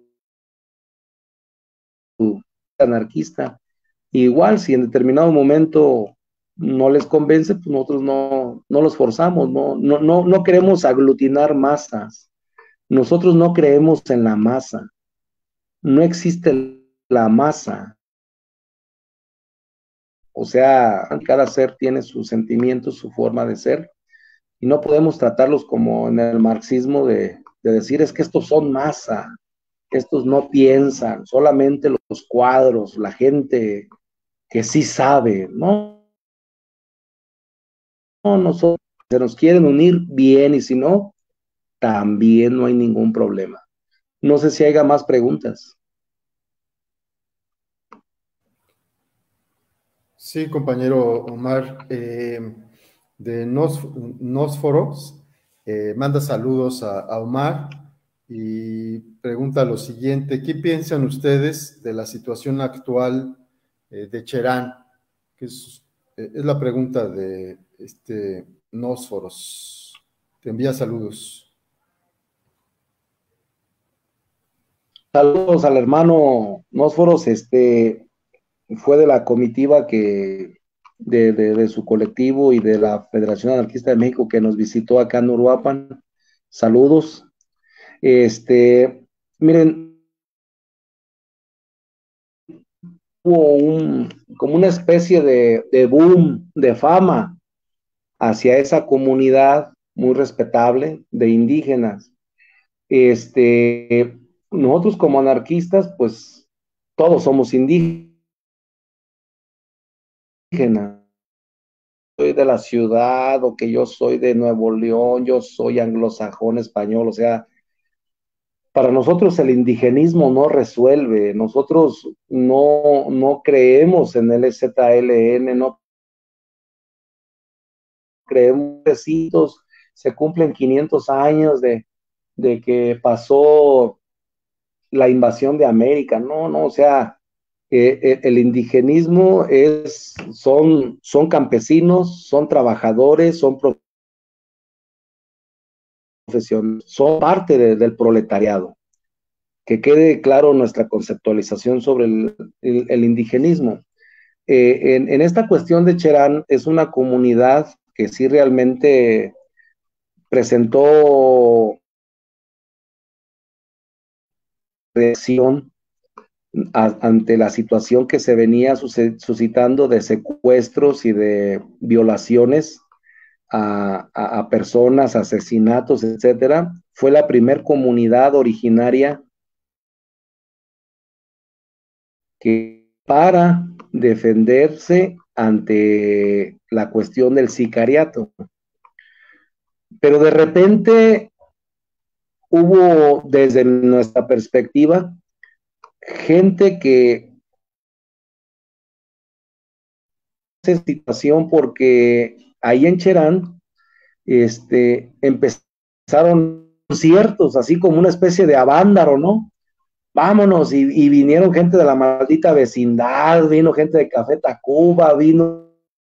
su anarquista. Igual, si en determinado momento no les convence, pues nosotros no los forzamos, no queremos aglutinar masas. Nosotros no creemos en la masa. No existe la masa. O sea, cada ser tiene sus sentimientos, su forma de ser, y no podemos tratarlos como en el marxismo de decir es que estos son masa, estos no piensan, solamente los cuadros, la gente que sí sabe, nosotros se nos quieren unir bien y si no, también no hay ningún problema. No sé si haya más preguntas. Sí, compañero Omar, de Nosforos, manda saludos a Omar y pregunta lo siguiente: ¿qué piensan ustedes de la situación actual de Cherán? Que es la pregunta de Nosforos. Te envía saludos. Saludos al hermano Nósforos, fue de la comitiva de su colectivo y de la Federación Anarquista de México que nos visitó acá en Uruapan. Saludos. Miren, hubo como una especie de boom, de fama hacia esa comunidad muy respetable de indígenas. Nosotros como anarquistas, pues todos somos indígenas. soy de la ciudad o que yo soy de Nuevo León, yo soy anglosajón español, o sea, para nosotros el indigenismo no resuelve, nosotros no creemos en el EZLN, no creemos que se cumplen 500 años de que pasó la invasión de América, no, o sea, el indigenismo son campesinos, son trabajadores, son profesionales, son parte del proletariado. Que quede claro nuestra conceptualización sobre el indigenismo. En esta cuestión de Cherán, es una comunidad que sí realmente presentó reacción ante la situación que se venía suscitando de secuestros y de violaciones a personas, asesinatos, etcétera. Fue la primer comunidad originaria que para defenderse ante la cuestión del sicariato. Pero de repente hubo, desde nuestra perspectiva, gente que esa situación porque ahí en Cherán empezaron conciertos, así como una especie de avándaro, ¿no? Vámonos, y vinieron gente de la maldita vecindad, vino gente de Café Tacuba, vino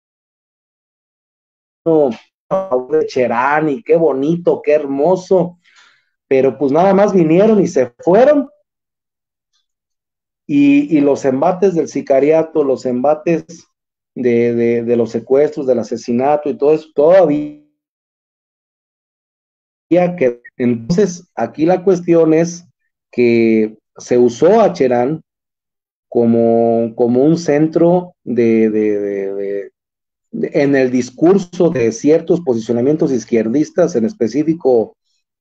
de Cherán, y qué bonito, qué hermoso, pero pues nada más vinieron y se fueron, y los embates del sicariato, los embates de los secuestros, del asesinato y todo eso, todavía que... Entonces, aquí la cuestión es que se usó a Cherán como un centro en el discurso de ciertos posicionamientos izquierdistas, en específico,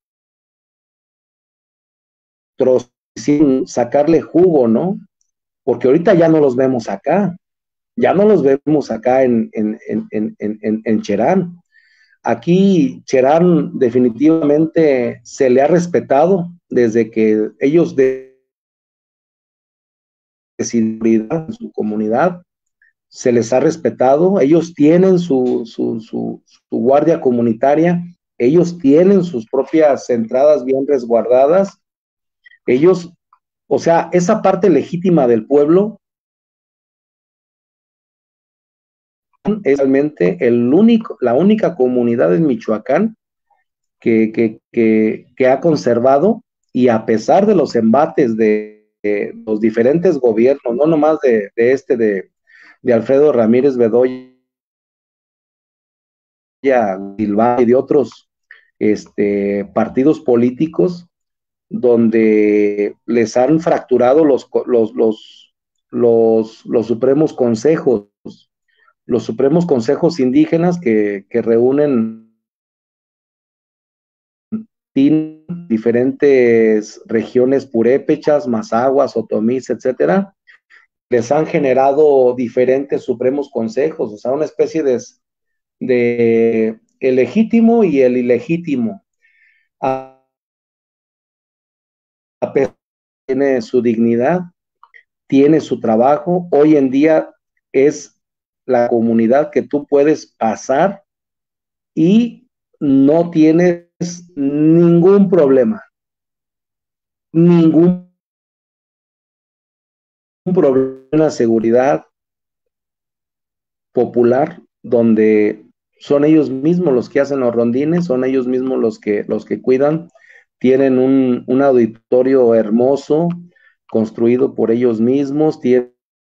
sin sacarle jugo, ¿no? Porque ahorita ya no los vemos acá, ya no los vemos acá en Cherán. Aquí Cherán definitivamente se le ha respetado desde que ellos decidieron en su comunidad, se les ha respetado, ellos tienen su guardia comunitaria, ellos tienen sus propias entradas bien resguardadas, ellos, o sea, esa parte legítima del pueblo es realmente la única comunidad en Michoacán que ha conservado, y a pesar de los embates de los diferentes gobiernos, no nomás de Alfredo Ramírez Bedoya, Silva y de otros partidos políticos, donde les han fracturado los supremos consejos, indígenas que reúnen diferentes regiones purépechas, mazahuas, otomís, etcétera, les han generado diferentes supremos consejos, o sea, una especie de el legítimo y el ilegítimo. Tiene su dignidad, tiene su trabajo. Hoy en día es la comunidad que tú puedes pasar y no tienes ningún problema, ningún problema de seguridad popular, donde son ellos mismos los que hacen los rondines, son ellos mismos los que cuidan, tienen un auditorio hermoso, construido por ellos mismos, tienen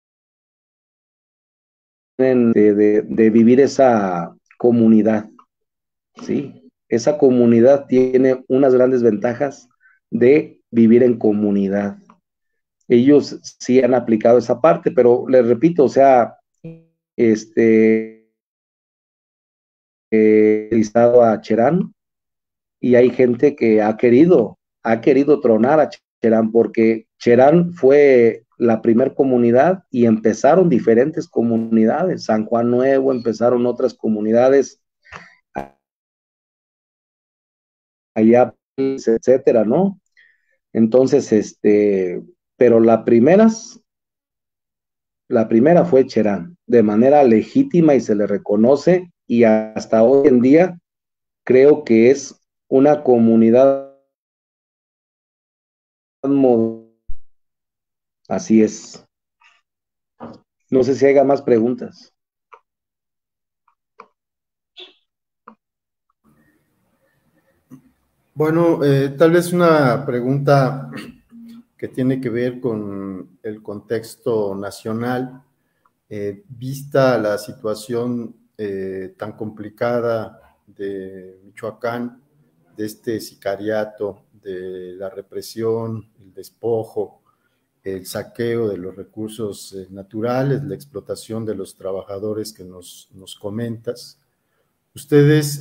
de vivir esa comunidad, ¿sí? Esa comunidad tiene unas grandes ventajas de vivir en comunidad. Ellos sí han aplicado esa parte, pero les repito, o sea, listado a Cherán, y hay gente que ha querido tronar a Cherán, porque Cherán fue la primer comunidad y empezaron diferentes comunidades, San Juan Nuevo, empezaron otras comunidades allá, etcétera, ¿no? Entonces, pero la primera fue Cherán, de manera legítima y se le reconoce, y hasta hoy en día creo que es una comunidad moderna. Así es. No sé si haya más preguntas. Bueno, tal vez una pregunta que tiene que ver con el contexto nacional, vista la situación tan complicada de Michoacán, de este sicariato, de la represión, el despojo, el saqueo de los recursos naturales, la explotación de los trabajadores que nos comentas. ¿Ustedes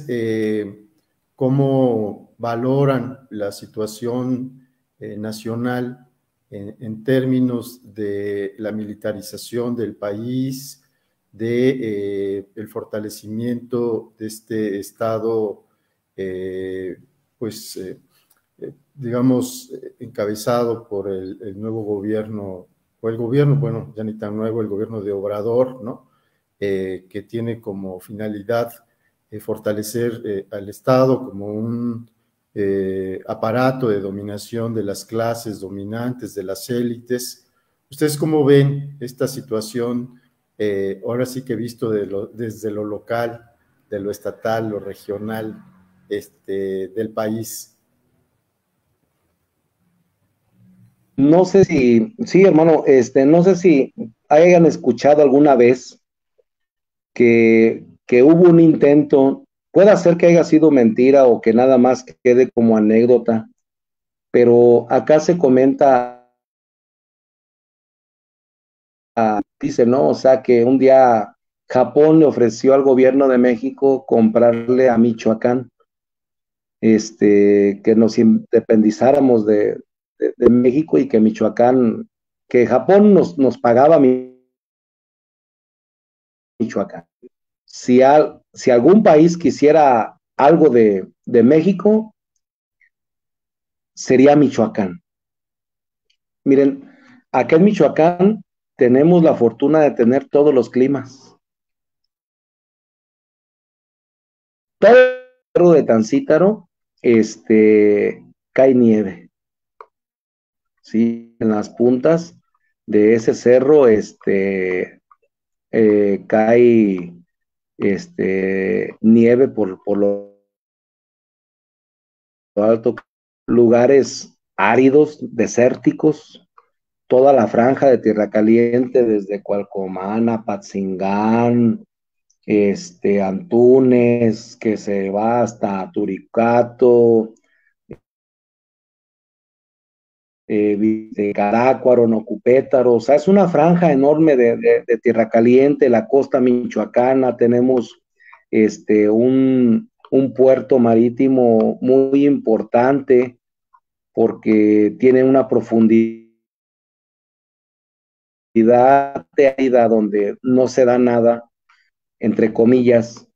cómo valoran la situación nacional en términos de la militarización del país, de el fortalecimiento de este Estado, pues, digamos, encabezado por el nuevo gobierno, o el gobierno, bueno, ya ni tan nuevo, el gobierno de Obrador, ¿no? Que tiene como finalidad fortalecer al Estado como un aparato de dominación de las clases dominantes, de las élites. ¿Ustedes cómo ven esta situación, ahora sí que visto desde lo local, de lo estatal, lo regional, del país? No sé si, sí, hermano, no sé si hayan escuchado alguna vez que hubo un intento, puede ser que haya sido mentira o que nada más quede como anécdota, pero acá se comenta, dice, ¿no? O sea, que un día Japón le ofreció al gobierno de México comprarle a Michoacán, que nos independizáramos de México y que Michoacán, que Japón nos pagaba Michoacán. Si algún país quisiera algo de México, sería Michoacán. Miren, acá en Michoacán tenemos la fortuna de tener todos los climas. Todo de Tancítaro, cae nieve, ¿sí? En las puntas de ese cerro, cae, nieve por lo alto, lugares áridos, desérticos, toda la franja de tierra caliente, desde Cualcomán, Apatzingán, Antunes, que se va hasta Turicato, de Carácuaro, Nocupétaro, o sea, es una franja enorme de tierra caliente, la costa michoacana, tenemos un puerto marítimo muy importante porque tiene una profundidad donde no se da nada, entre comillas.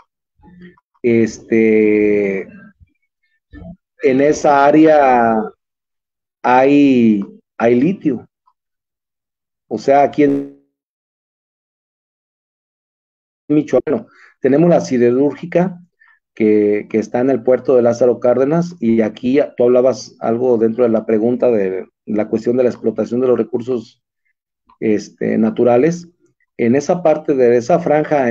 En esa área hay, hay litio. O sea, aquí en Michoacán tenemos la siderúrgica que está en el puerto de Lázaro Cárdenas, y aquí tú hablabas algo dentro de la pregunta de la cuestión de la explotación de los recursos naturales. En esa parte de esa franja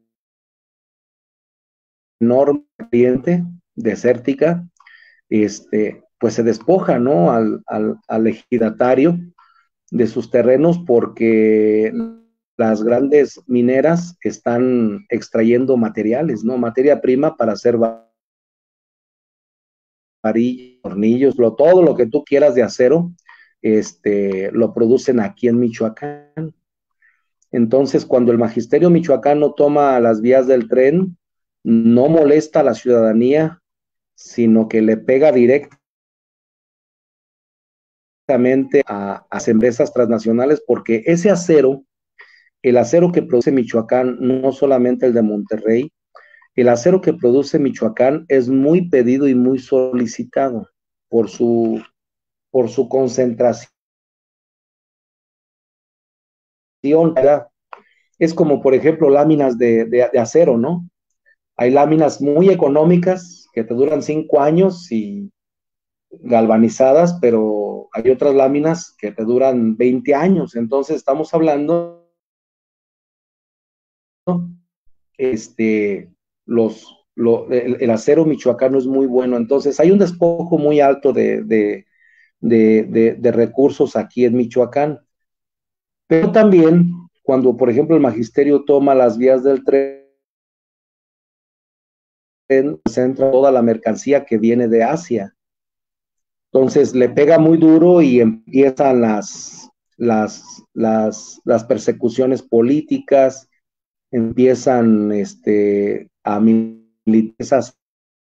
enorme, desértica, pues se despoja, ¿no? Al ejidatario de sus terrenos porque las grandes mineras están extrayendo materiales, ¿no? Materia prima para hacer varillas, tornillos, todo lo que tú quieras de acero, lo producen aquí en Michoacán. Entonces, cuando el magisterio michoacano toma las vías del tren, no molesta a la ciudadanía, sino que le pega directamente a las empresas transnacionales, porque ese acero, el acero que produce Michoacán, no solamente el de Monterrey, el acero que produce Michoacán es muy pedido y muy solicitado por por su concentración. ¿Verdad? Es como, por ejemplo, láminas de acero, ¿no? Hay láminas muy económicas que te duran 5 años y galvanizadas, pero hay otras láminas que te duran 20 años. Entonces estamos hablando, ¿no? El acero michoacano es muy bueno. Entonces hay un despojo muy alto de recursos aquí en Michoacán. Pero también cuando, por ejemplo, el magisterio toma las vías del tren, se entra toda la mercancía que viene de Asia. Entonces le pega muy duro y empiezan las persecuciones políticas, empiezan a militarizar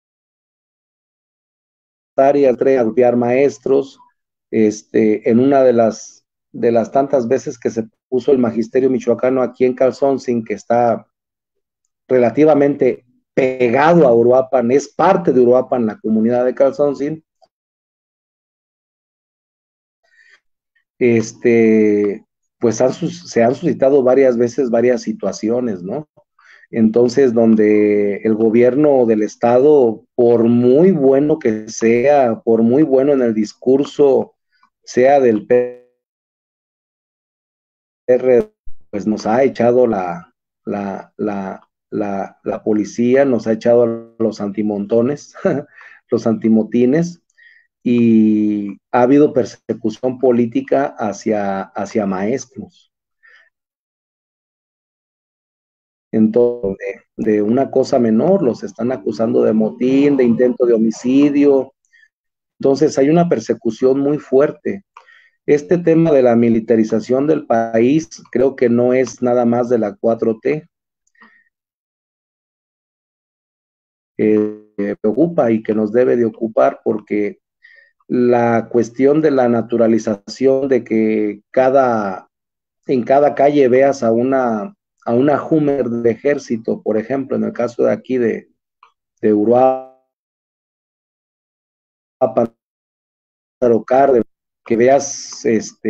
áreas, a golpear maestros. En una de las tantas veces que se puso el magisterio michoacano aquí en Calzónzin, que está relativamente pegado a Uruapan, es parte de Uruapan, la comunidad de Calzónzin, pues se han suscitado varias veces varias situaciones, ¿no? Entonces, donde el gobierno del estado, por muy bueno que sea, por muy bueno en el discurso, sea del PR, pues nos ha echado la policía, nos ha echado a los antimontones, los antimotines, y ha habido persecución política hacia maestros. Entonces, de una cosa menor, los están acusando de motín, de intento de homicidio. Entonces, hay una persecución muy fuerte. Este tema de la militarización del país creo que no es nada más de la 4T. Preocupa y que nos debe de ocupar porque la cuestión de la naturalización de que en cada calle veas a una Hummer de ejército, por ejemplo, en el caso de aquí de Uruapan, que veas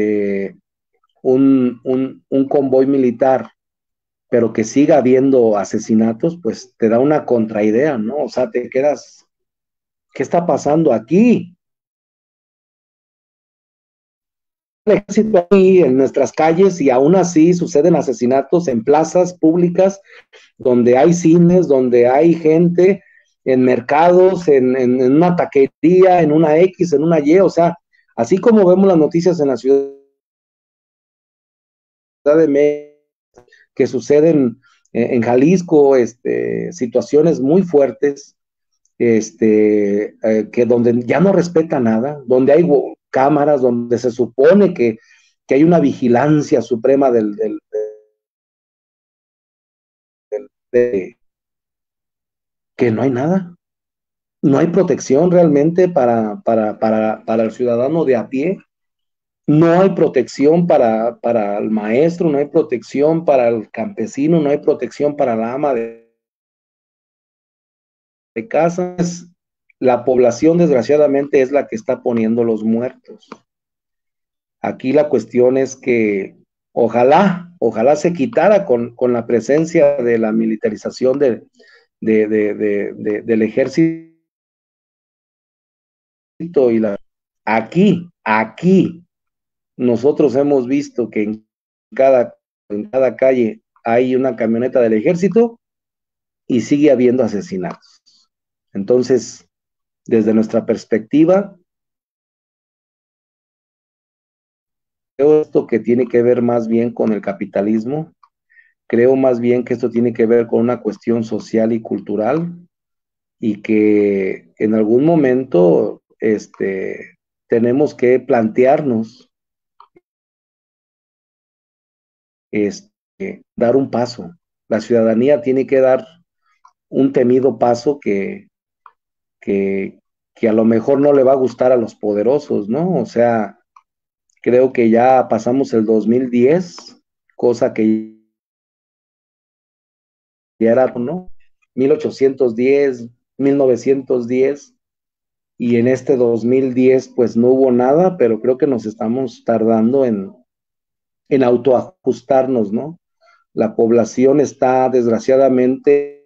un convoy militar, pero que siga habiendo asesinatos, pues te da una contraidea, ¿no? O sea, te quedas, ¿qué está pasando aquí? El ejército aquí en nuestras calles y aún así suceden asesinatos en plazas públicas donde hay cines, donde hay gente, en mercados, en una taquería, en una X, en una Y, o sea, así como vemos las noticias en la Ciudad de México, que suceden en Jalisco, situaciones muy fuertes, que donde ya no respeta nada, donde hay cámaras, donde se supone que hay una vigilancia suprema de que no hay nada, no hay protección realmente para el ciudadano de a pie, no hay protección para el maestro, no hay protección para el campesino, no hay protección para la ama de casa. La población, desgraciadamente, es la que está poniendo los muertos. Aquí la cuestión es que ojalá se quitara con la presencia de la militarización del ejército y aquí nosotros hemos visto que en cada calle hay una camioneta del ejército y sigue habiendo asesinatos. Entonces, desde nuestra perspectiva, creo esto que tiene que ver más bien con el capitalismo, creo más bien que esto tiene que ver con una cuestión social y cultural y que en algún momento tenemos que plantearnos dar un paso. La ciudadanía tiene que dar un temido paso que, que a lo mejor no le va a gustar a los poderosos, ¿no? O sea, Creo que ya pasamos el 2010, cosa que ya era, ¿no? 1810, 1910, y en este 2010 pues no hubo nada, pero creo que nos estamos tardando en autoajustarnos, ¿no? La población está desgraciadamente,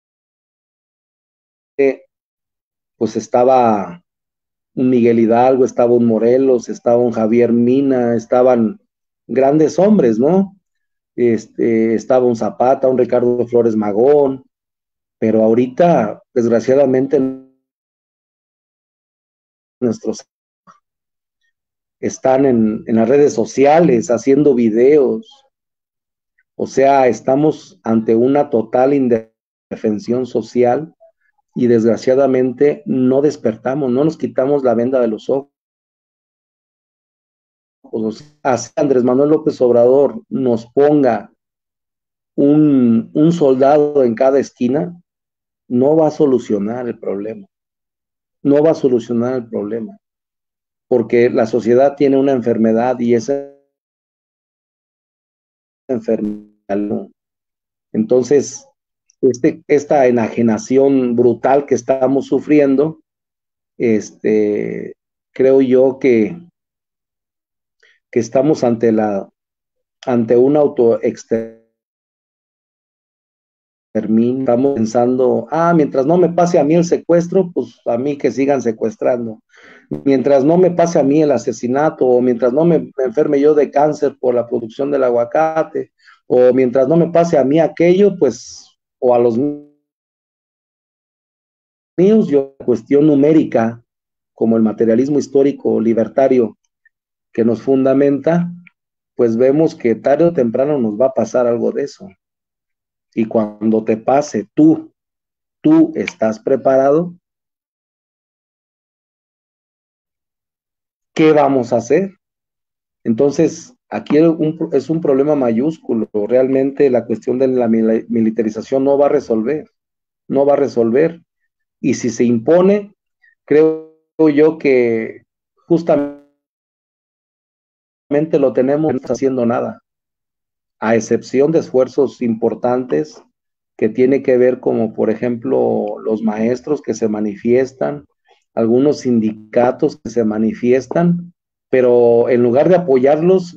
pues estaba un Miguel Hidalgo, estaba un Morelos, estaba un Javier Mina, estaban grandes hombres, ¿no? Estaba un Zapata, un Ricardo Flores Magón, pero ahorita, desgraciadamente, nuestros están en las redes sociales haciendo videos, o sea, estamos ante una total indefensión social y desgraciadamente no despertamos, no nos quitamos la venda de los ojos. Así Andrés Manuel López Obrador nos ponga un soldado en cada esquina, no va a solucionar el problema, no va a solucionar el problema, porque la sociedad tiene una enfermedad y esa enfermedad, ¿no? Entonces, esta enajenación brutal que estamos sufriendo, creo yo que estamos ante un autoexterminio. Estamos pensando, mientras no me pase a mí el secuestro, pues a mí que sigan secuestrando. Mientras no me pase a mí el asesinato, o mientras no me enferme yo de cáncer por la producción del aguacate, o mientras no me pase a mí aquello, pues, o a los míos, yo, cuestión numérica, como el materialismo histórico libertario que nos fundamenta, pues vemos que tarde o temprano nos va a pasar algo de eso. Y cuando te pase, tú estás preparado. ¿Qué vamos a hacer? Entonces, aquí es un problema mayúsculo. Realmente la cuestión de la militarización no va a resolver, no va a resolver. Y si se impone, creo yo que justamente lo tenemos, no está haciendo nada, a excepción de esfuerzos importantes que tiene que ver como, por ejemplo, los maestros que se manifiestan, algunos sindicatos que se manifiestan, pero en lugar de apoyarlos,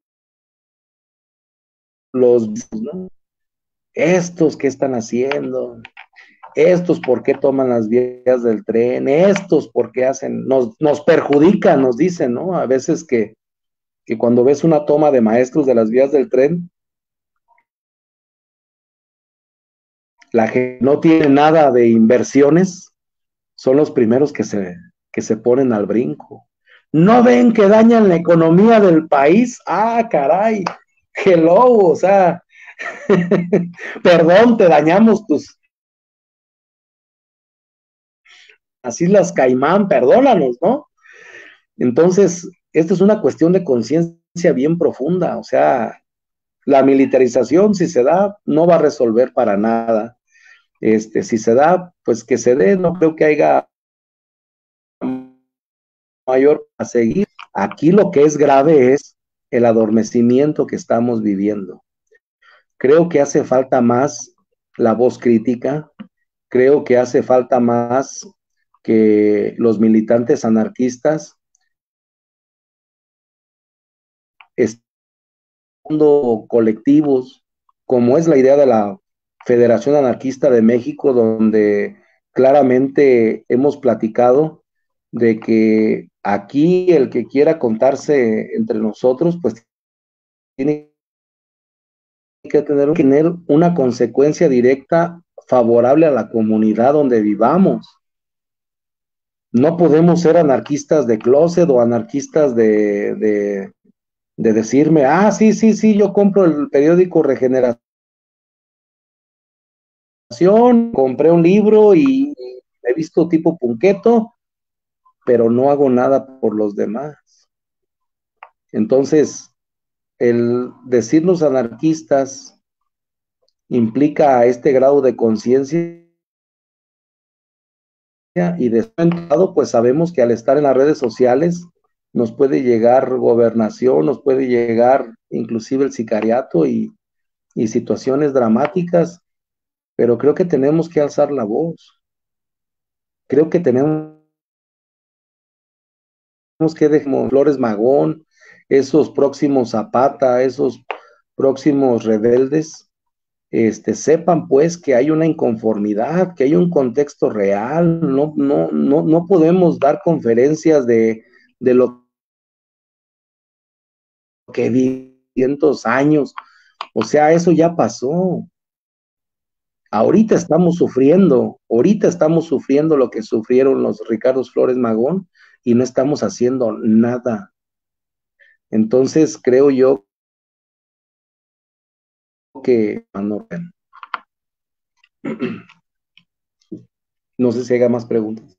¿no? Estos qué están haciendo, estos por qué toman las vías del tren, estos por qué hacen, nos perjudican, nos dicen, ¿no? A veces que cuando ves una toma de maestros de las vías del tren, la gente no tiene nada de inversiones, son los primeros que se ponen al brinco. ¿No ven que dañan la economía del país? Caray, hello, o sea, perdón, te dañamos así las Caimán, perdónanos, ¿no? Entonces, esto es una cuestión de conciencia bien profunda, o sea, la militarización, si se da, no va a resolver para nada. Si se da, pues que se dé, no creo que haya mayor a seguir. Aquí lo que es grave es el adormecimiento que estamos viviendo. Creo que hace falta más la voz crítica, creo que hace falta más que los militantes anarquistas estando colectivos, como es la idea de la Federación Anarquista de México, donde claramente hemos platicado de que aquí el que quiera contarse entre nosotros, pues tiene que tener una consecuencia directa favorable a la comunidad donde vivamos. No podemos ser anarquistas de closet o anarquistas de decirme, sí, yo compro el periódico Regeneración, compré un libro y he visto tipo punqueto, pero no hago nada por los demás. Entonces, el decirnos anarquistas implica este grado de conciencia y de pues sabemos que al estar en las redes sociales nos puede llegar gobernación, nos puede llegar inclusive el sicariato y situaciones dramáticas, pero creo que tenemos que alzar la voz, creo que tenemos que dejar Flores Magón, esos próximos Zapata, esos próximos rebeldes, sepan pues que hay una inconformidad, que hay un contexto real, no podemos dar conferencias de lo que vi cientos años, o sea, eso ya pasó. Ahorita estamos sufriendo lo que sufrieron los Ricardo Flores Magón y no estamos haciendo nada. Entonces creo yo que no sé si haya más preguntas.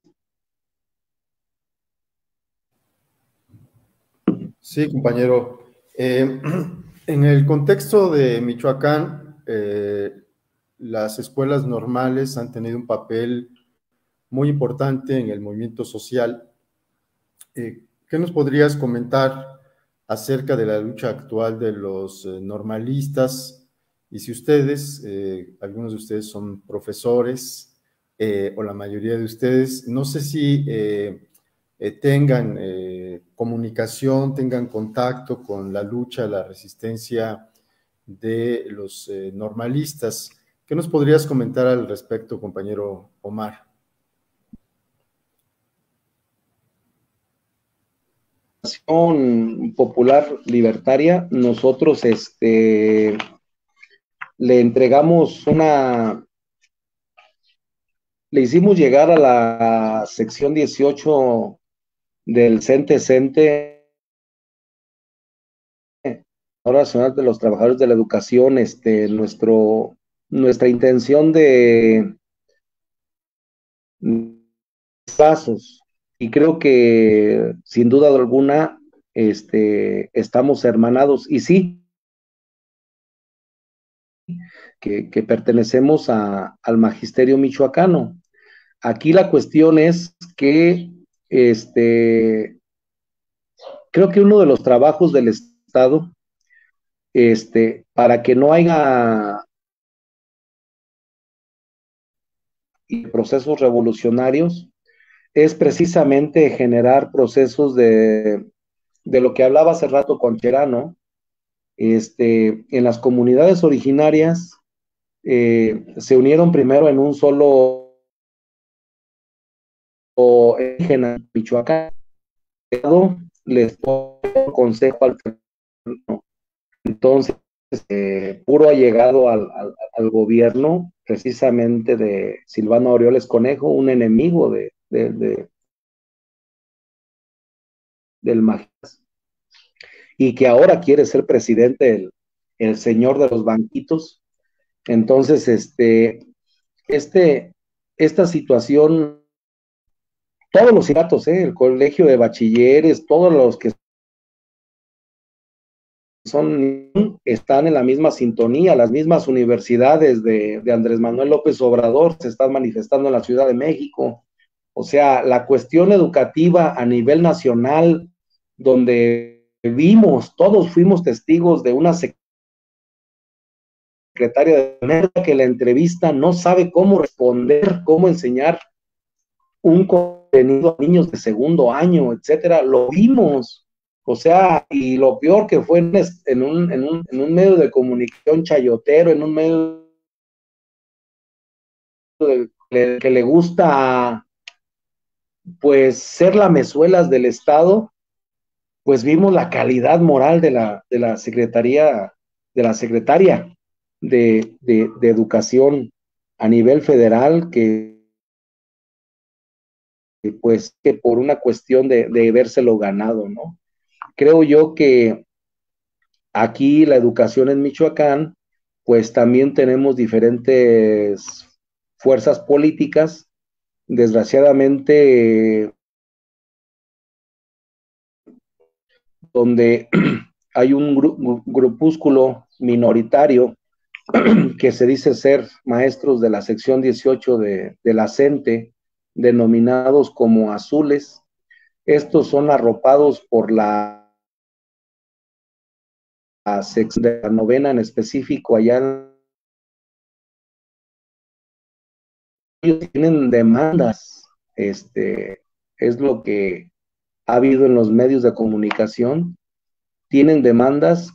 Sí, compañero. En el contexto de Michoacán, las escuelas normales han tenido un papel muy importante en el movimiento social. ¿Qué nos podrías comentar acerca de la lucha actual de los normalistas? Y si ustedes, algunos de ustedes son profesores, o la mayoría de ustedes, no sé si tengan comunicación, tengan contacto con la lucha, la resistencia de los normalistas. ¿Qué nos podrías comentar al respecto, compañero Omar? Popular libertaria, nosotros le entregamos le hicimos llegar a la sección 18 del CENTE, Ahora Nacional de los Trabajadores de la Educación, nuestra intención de pasos, y creo que sin duda alguna estamos hermanados, y sí, que pertenecemos al magisterio michoacano. Aquí la cuestión es que creo que uno de los trabajos del Estado, para que no haya procesos revolucionarios, es precisamente generar procesos de lo que hablaba hace rato con Cherano, en las comunidades originarias se unieron primero en un solo indígena, Michoacán, les consejo alterno. Entonces, puro allegado al gobierno, precisamente de Silvano Aureoles Conejo, un enemigo del Magías, y que ahora quiere ser presidente el señor de los banquitos. Entonces, esta situación, todos los sindicatos, el colegio de bachilleres, todos los que están en la misma sintonía, las mismas universidades de Andrés Manuel López Obrador se están manifestando en la Ciudad de México. O sea, la cuestión educativa a nivel nacional, donde todos fuimos testigos de una secretaria de manera que la entrevista no sabe cómo responder, cómo enseñar un contenido a niños de segundo año, etcétera, lo vimos. O sea, y lo peor que fue en un medio de comunicación chayotero, en un medio que le gusta, pues, ser lamezuelas del Estado, pues vimos la calidad moral de la secretaria de Educación a nivel federal, pues, que por una cuestión de habérselo ganado, ¿no? Creo yo que aquí la educación en Michoacán, pues también tenemos diferentes fuerzas políticas. Desgraciadamente, donde hay un grupúsculo minoritario que se dice ser maestros de la sección 18 de la CENTE, denominados como azules, Estos son arropados por la sección de la novena en específico, allá ellos tienen demandas, es lo que ha habido en los medios de comunicación, tienen demandas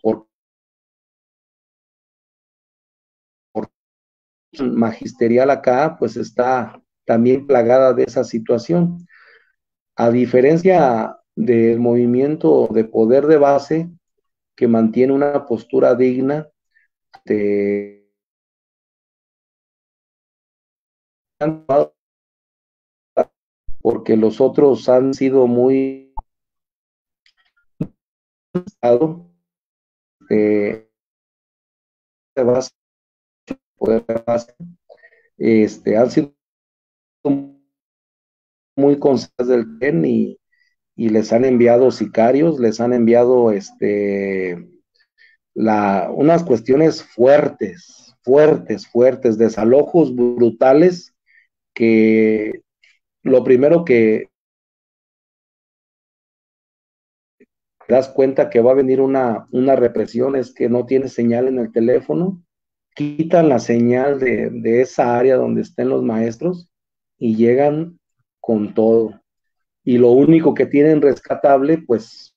por magisterial acá, pues está también plagada de esa situación. A diferencia del movimiento de poder de base, que mantiene una postura digna de porque los otros han sido muy de base, poder de base, han sido muy conscientes del tren y les han enviado sicarios, les han enviado unas cuestiones fuertes, desalojos brutales, que lo primero que te das cuenta que va a venir una represión es que no tienes señal en el teléfono, quitan la señal de esa área donde estén los maestros y llegan con todo. Y lo único que tienen rescatable, pues,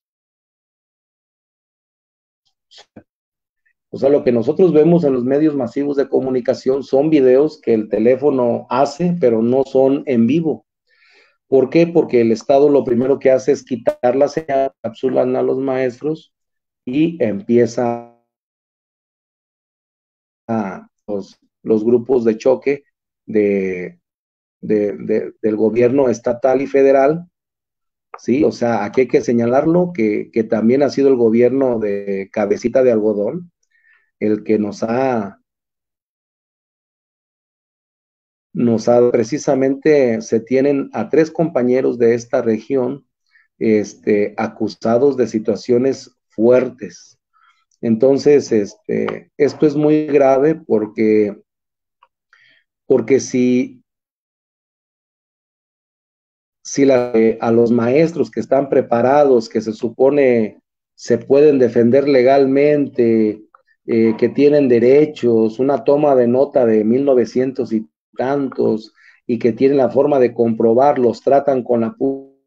o sea, lo que nosotros vemos en los medios masivos de comunicación son videos que el teléfono hace, pero no son en vivo. ¿Por qué? Porque el Estado lo primero que hace es quitar la señal, capsulan a los maestros y empieza a los grupos de choque del gobierno estatal y federal, ¿sí? O sea, aquí hay que señalarlo, que también ha sido el gobierno de cabecita de algodón el que precisamente se tienen a 3 compañeros de esta región acusados de situaciones fuertes. Entonces, esto es muy grave porque si a los maestros que están preparados, que se supone se pueden defender legalmente, que tienen derechos, una toma de nota de 1900 y tantos, y que tienen la forma de comprobar, los tratan con la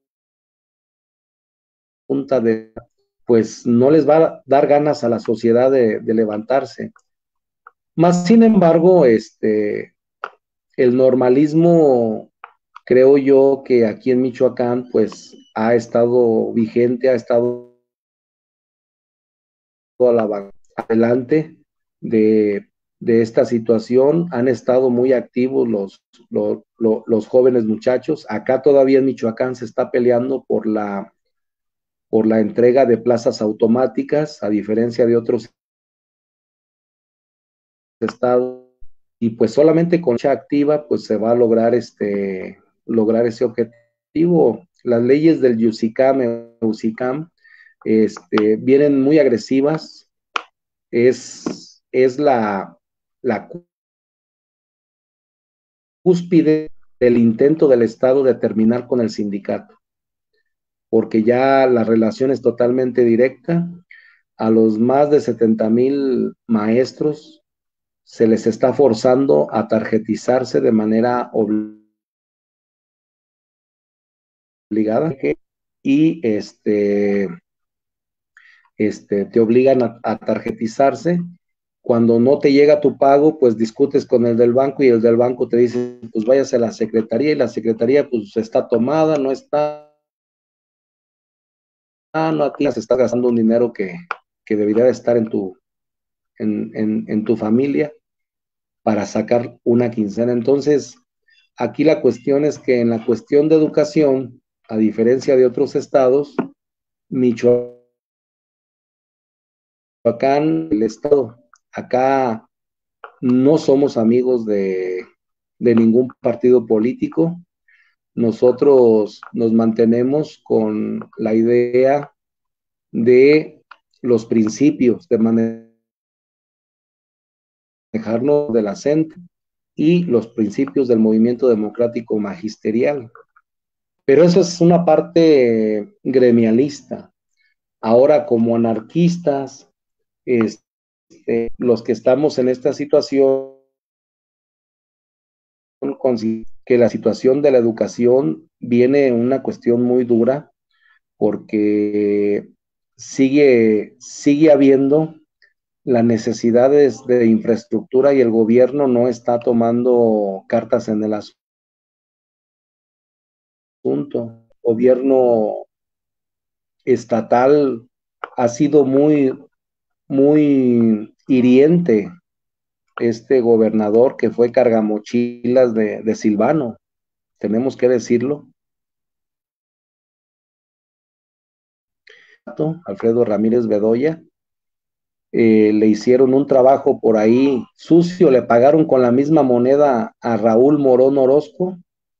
punta de, pues no les va a dar ganas a la sociedad de levantarse. Más sin embargo, el normalismo, creo yo que aquí en Michoacán, pues ha estado vigente, ha estado a la adelante de esta situación, han estado muy activos los jóvenes muchachos. Acá todavía en Michoacán se está peleando por la entrega de plazas automáticas, a diferencia de otros estados, y pues solamente con lucha activa pues se va a lograr lograr ese objetivo. Las leyes del USICAM vienen muy agresivas, es la cúspide del intento del Estado de terminar con el sindicato, porque ya la relación es totalmente directa. A los más de 70,000 maestros se les está forzando a tarjetizarse de manera obligada y te obligan a tarjetizarse. Cuando no te llega tu pago, pues discutes con el del banco y el del banco te dice, pues váyase a la secretaría, y la secretaría pues está tomada, no está, no, aquí se está gastando un dinero que debería de estar en tu familia para sacar una quincena. Entonces, aquí la cuestión es que en la cuestión de educación, a diferencia de otros estados, Michoacán, el estado, acá no somos amigos de ningún partido político. Nosotros nos mantenemos con la idea de los principios, de manejarnos de la CENTE y los principios del movimiento democrático magisterial. Pero eso es una parte gremialista. Ahora, como anarquistas, los que estamos en esta situación, que la situación de la educación viene una cuestión muy dura, porque sigue habiendo las necesidades de infraestructura y el gobierno no está tomando cartas en el asunto. El gobierno estatal ha sido muy hiriente. Este gobernador que fue cargamochilas de Silvano, tenemos que decirlo, Alfredo Ramírez Bedoya, le hicieron un trabajo por ahí sucio, le pagaron con la misma moneda a Raúl Morón Orozco,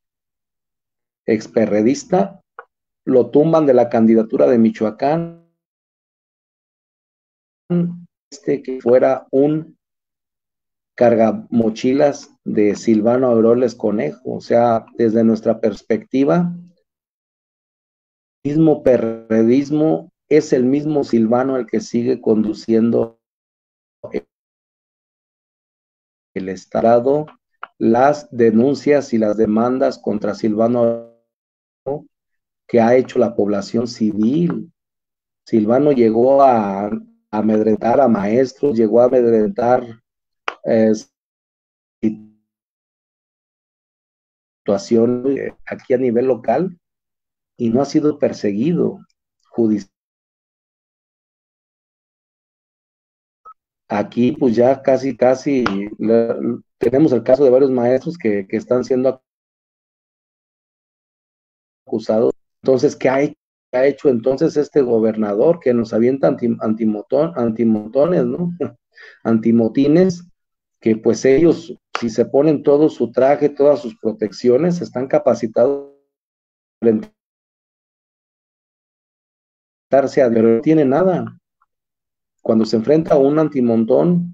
experredista, lo tumban de la candidatura de Michoacán, que fuera un cargamochilas de Silvano Aureoles Conejo. O sea, desde nuestra perspectiva, el mismo perredismo es el mismo Silvano el que sigue conduciendo el Estado. Las denuncias y las demandas contra Silvano que ha hecho la población civil. Silvano llegó a amedrentar a maestros, llegó a amedrentar situaciones aquí a nivel local y no ha sido perseguido judicialmente. Aquí pues ya casi tenemos el caso de varios maestros que están siendo acusados. Entonces, ¿qué ha hecho entonces este gobernador que nos avienta antimotones, ¿no? Antimotines, que pues ellos, si se ponen todo su traje, todas sus protecciones, están capacitados para enfrentarse a, pero no tiene nada. Cuando se enfrenta a un antimontón,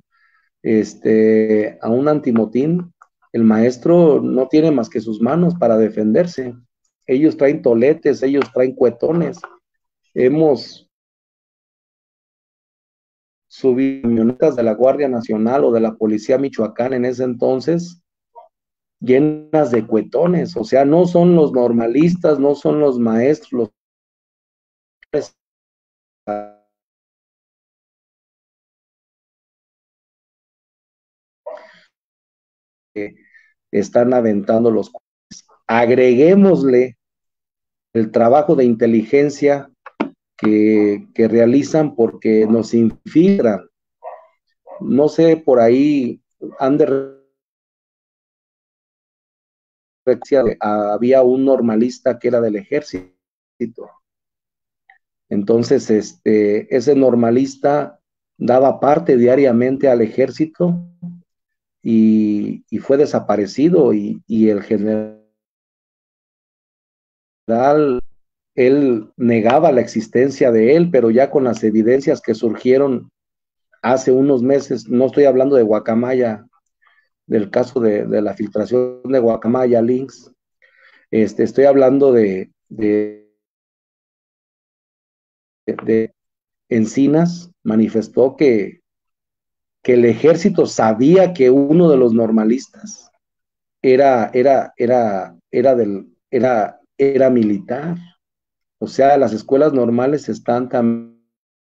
a un antimotín, el maestro no tiene más que sus manos para defenderse. Ellos traen toletes, ellos traen cuetones. Hemos subido camionetas de la Guardia Nacional o de la Policía Michoacán en ese entonces, llenas de cuetones. O sea, no son los normalistas, no son los maestros, los que están aventando los. Agreguémosle el trabajo de inteligencia que realizan porque nos infiltran. No sé, por ahí han de había un normalista que era del ejército. Entonces, ese normalista daba parte diariamente al ejército y fue desaparecido y el general, él negaba la existencia de él, pero ya con las evidencias que surgieron hace unos meses, no estoy hablando de Guacamaya, del caso de la filtración de Guacamaya Links, estoy hablando de Encinas, manifestó que el ejército sabía que uno de los normalistas era militar. O sea, las escuelas normales están también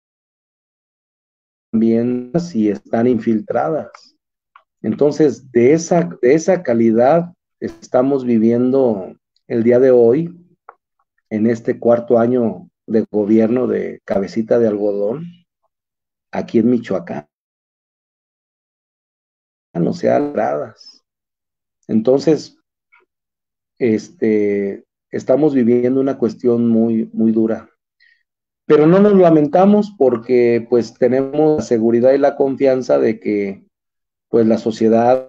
y están infiltradas. Entonces, de esa calidad estamos viviendo el día de hoy, en este cuarto año de gobierno de Cabecita de Algodón, aquí en Michoacán, o sea, gradas. Entonces, estamos viviendo una cuestión muy dura. Pero no nos lamentamos porque pues tenemos la seguridad y la confianza de que pues la sociedad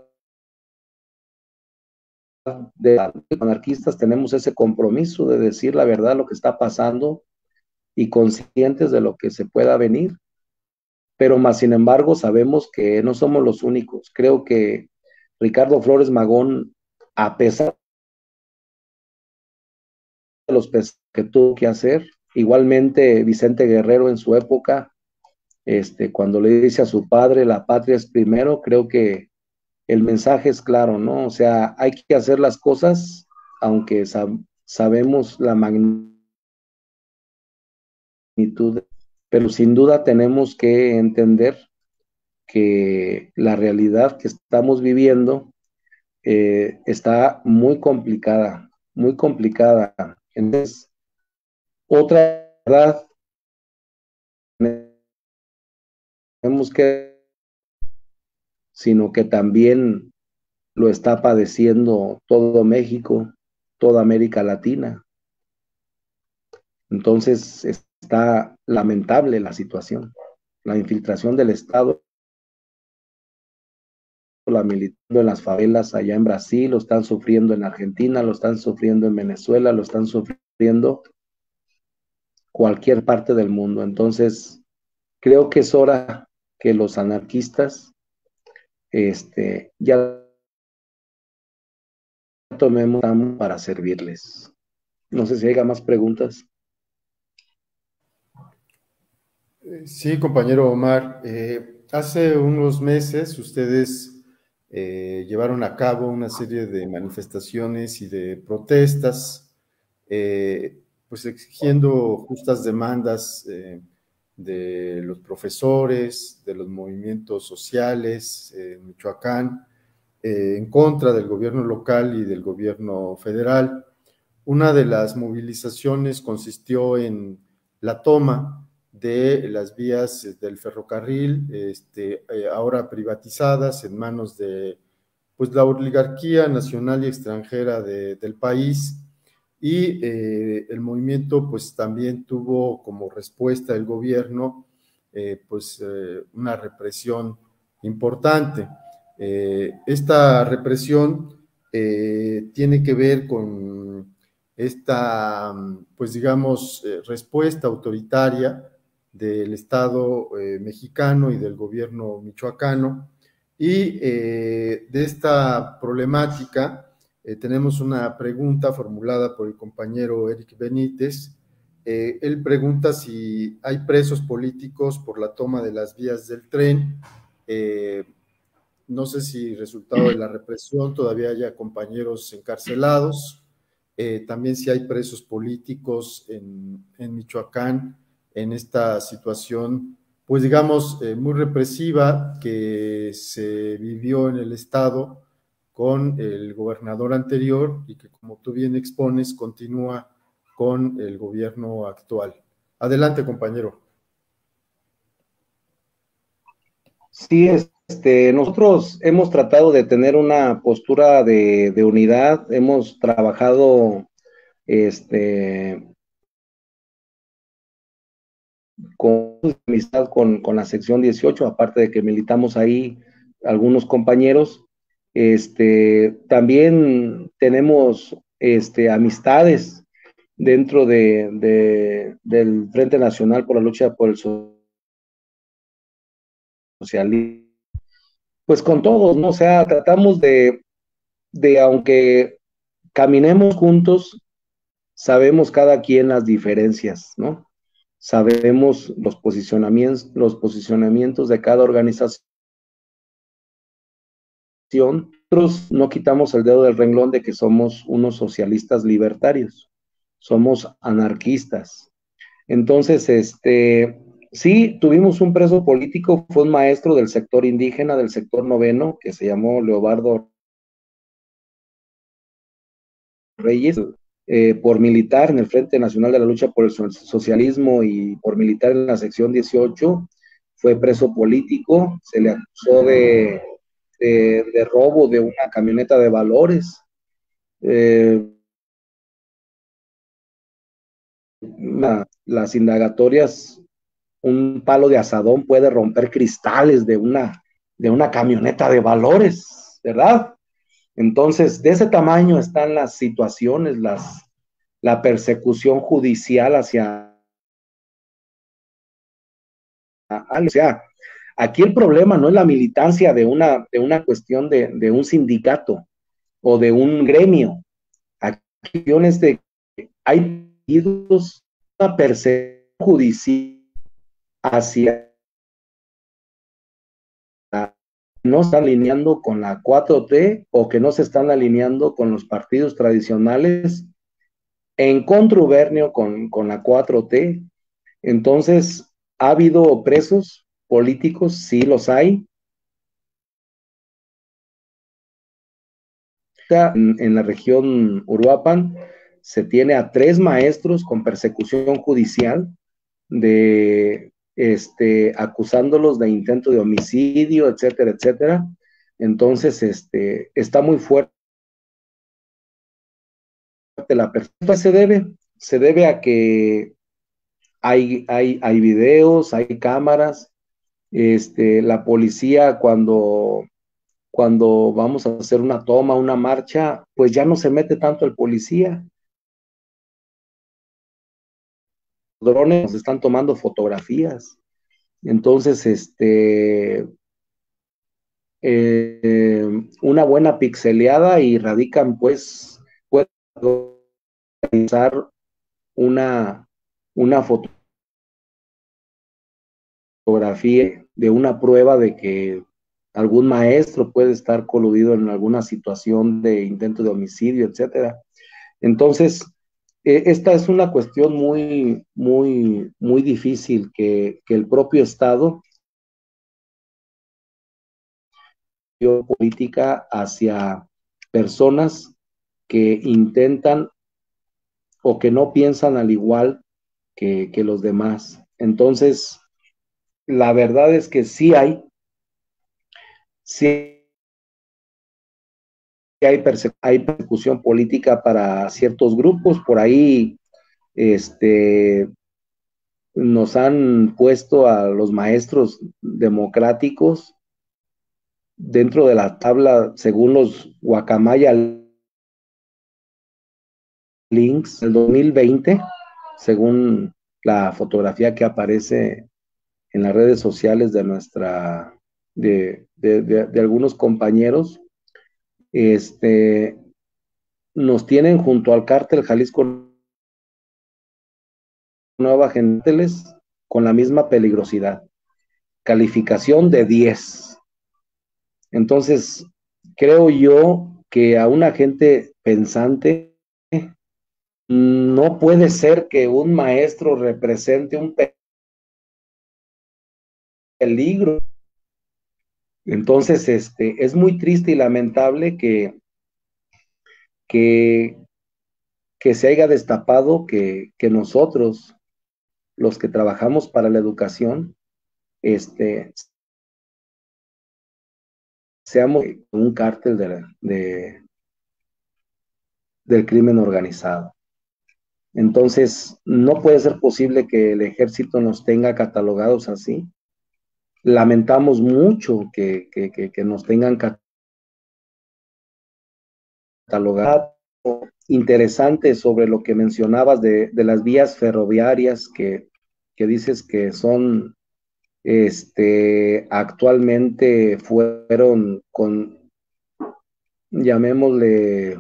de anarquistas tenemos ese compromiso de decir la verdad, lo que está pasando y conscientes de lo que se pueda venir. Pero más sin embargo sabemos que no somos los únicos. Creo que Ricardo Flores Magón, a pesar los que tuvo que hacer. Igualmente, Vicente Guerrero en su época, cuando le dice a su padre, la patria es primero, creo que el mensaje es claro, ¿no? O sea, hay que hacer las cosas, aunque sabemos la magnitud, pero sin duda tenemos que entender que la realidad que estamos viviendo está muy complicada, muy complicada. Entonces, otra verdad, tenemos que, sino que también lo está padeciendo todo México, toda América Latina. Entonces, está lamentable la situación, la infiltración del Estado, la militando en las favelas allá en Brasil, lo están sufriendo en Argentina, lo están sufriendo en Venezuela, lo están sufriendo cualquier parte del mundo. Entonces, creo que es hora que los anarquistas ya tomemos para servirles. No sé si haya más preguntas. Sí, compañero Omar, hace unos meses ustedes llevaron a cabo una serie de manifestaciones y de protestas, pues exigiendo justas demandas de los profesores, de los movimientos sociales en Michoacán, en contra del gobierno local y del gobierno federal. Una de las movilizaciones consistió en la toma de las vías del ferrocarril, ahora privatizadas en manos de pues, la oligarquía nacional y extranjera del país, y el movimiento pues también tuvo como respuesta el gobierno una represión importante. Esta represión tiene que ver con esta, pues digamos, respuesta autoritaria del Estado mexicano y del gobierno michoacano. Y de esta problemática tenemos una pregunta formulada por el compañero Eric Benítez. Él pregunta si hay presos políticos por la toma de las vías del tren. No sé si resultado de la represión todavía haya compañeros encarcelados. También si hay presos políticos en Michoacán en esta situación, pues digamos, muy represiva que se vivió en el estado con el gobernador anterior y que, como tú bien expones, continúa con el gobierno actual. Adelante, compañero. Sí, nosotros hemos tratado de tener una postura de unidad, hemos trabajado con amistad con la sección 18, aparte de que militamos ahí algunos compañeros. También tenemos amistades dentro del Frente Nacional por la Lucha por el Socialismo, pues con todos, ¿no? O sea, tratamos aunque caminemos juntos, sabemos cada quien las diferencias, ¿no? Sabemos los posicionamientos de cada organización. Nosotros no quitamos el dedo del renglón de que somos unos socialistas libertarios, somos anarquistas. Entonces, sí, tuvimos un preso político, fue un maestro del sector indígena, del sector noveno, que se llamó Leobardo Reyes, por militar en el Frente Nacional de la Lucha por el Socialismo y por militar en la sección 18, fue preso político, se le acusó de robo de una camioneta de valores. Las indagatorias, un palo de asadón puede romper cristales de una camioneta de valores, ¿verdad? Entonces, de ese tamaño están las situaciones, la persecución judicial hacia... O sea, aquí el problema no es la militancia de una cuestión de un sindicato o de un gremio. Aquí es de hay pedidos, una persecución judicial hacia no están alineando con la 4T o que no se están alineando con los partidos tradicionales en contubernio con la 4T. Entonces, ¿ha habido presos políticos? Sí, los hay. En la región Uruapan se tiene a 3 maestros con persecución judicial de acusándolos de intento de homicidio, etcétera, etcétera. Entonces, está muy fuerte la persona. Se debe a que hay videos, hay cámaras. La policía cuando vamos a hacer una toma, una marcha, pues ya no se mete tanto el policía. Los drones nos están tomando fotografías. Entonces, una buena pixeleada y radican, pues, pueden realizar una fotografía de una prueba de que algún maestro puede estar coludido en alguna situación de intento de homicidio, etcétera. Entonces, esta es una cuestión muy, muy, muy difícil que el propio Estado dio política hacia personas que intentan o que no piensan al igual que los demás. Entonces, la verdad es que sí hay persecución política para ciertos grupos. Por ahí nos han puesto a los maestros democráticos dentro de la tabla, según los Guacamaya Links, del 2020, según la fotografía que aparece en las redes sociales de algunos compañeros, nos tienen junto al cártel Jalisco Nueva Genteles con la misma peligrosidad, calificación de 10. Entonces, creo yo que a una gente pensante no puede ser que un maestro represente un peligro. Entonces, es muy triste y lamentable que, que se haya destapado que nosotros, los que trabajamos para la educación, seamos un cártel del crimen organizado. Entonces, no puede ser posible que el ejército nos tenga catalogados así. Lamentamos mucho que nos tengan catalogados. Interesante sobre lo que mencionabas de las vías ferroviarias que dices que son, actualmente fueron llamémosle,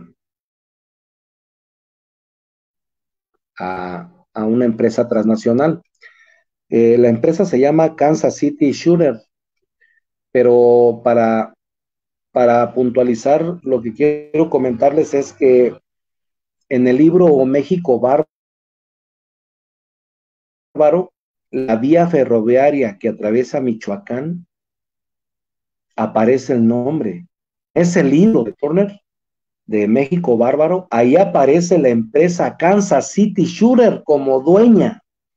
a una empresa transnacional. La empresa se llama Kansas City Shooter, pero para puntualizar, lo que quiero comentarles es que en el libro México Bárbaro, la vía ferroviaria que atraviesa Michoacán, aparece el nombre. Es el libro de Turner, de México Bárbaro. Ahí aparece la empresa Kansas City Shooter como dueña.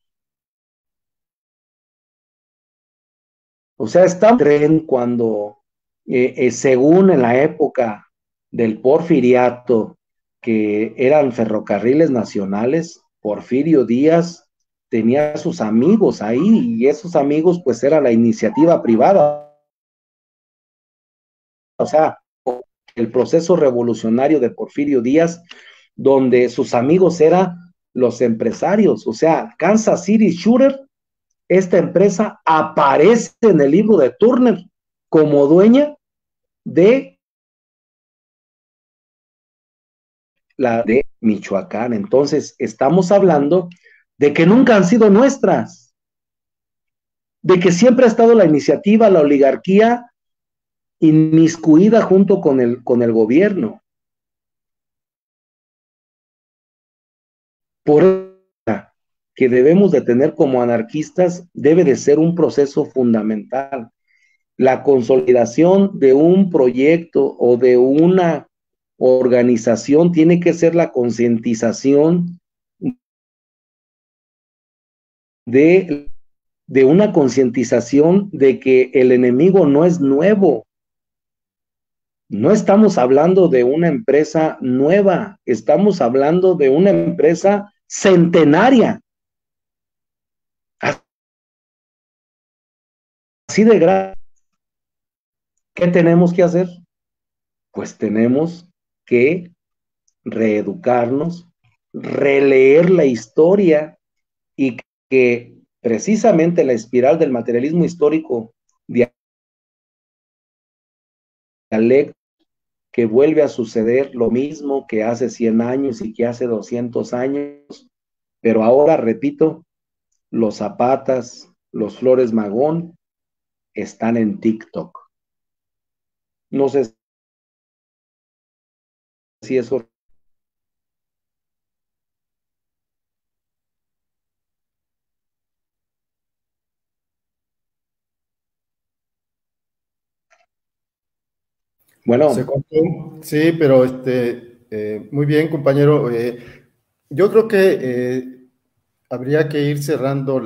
O sea, está tren cuando, según en la época del Porfiriato, que eran ferrocarriles nacionales, Porfirio Díaz tenía sus amigos ahí y esos amigos pues era la iniciativa privada. O sea, el proceso revolucionario de Porfirio Díaz, donde sus amigos eran los empresarios. O sea, Kansas City Shooter, esta empresa aparece en el libro de Turner como dueña de la de Michoacán. Entonces, estamos hablando de que nunca han sido nuestras, de que siempre ha estado la iniciativa, la oligarquía inmiscuida junto con el gobierno. Por eso que debemos de tener como anarquistas debe de ser un proceso fundamental. La consolidación de un proyecto o de una organización tiene que ser la concientización de, de una concientización de que el enemigo no es nuevo. No estamos hablando de una empresa nueva, estamos hablando de una empresa centenaria. Así de grave. ¿Qué tenemos que hacer? Pues tenemos que reeducarnos, releer la historia y que precisamente la espiral del materialismo histórico dialéctico que vuelve a suceder lo mismo que hace 100 años y que hace 200 años, pero ahora, repito, los Zapatas, los Flores Magón están en TikTok. No sé si eso... Se Bueno, contó, sí, pero muy bien, compañero. Yo creo que habría que ir cerrando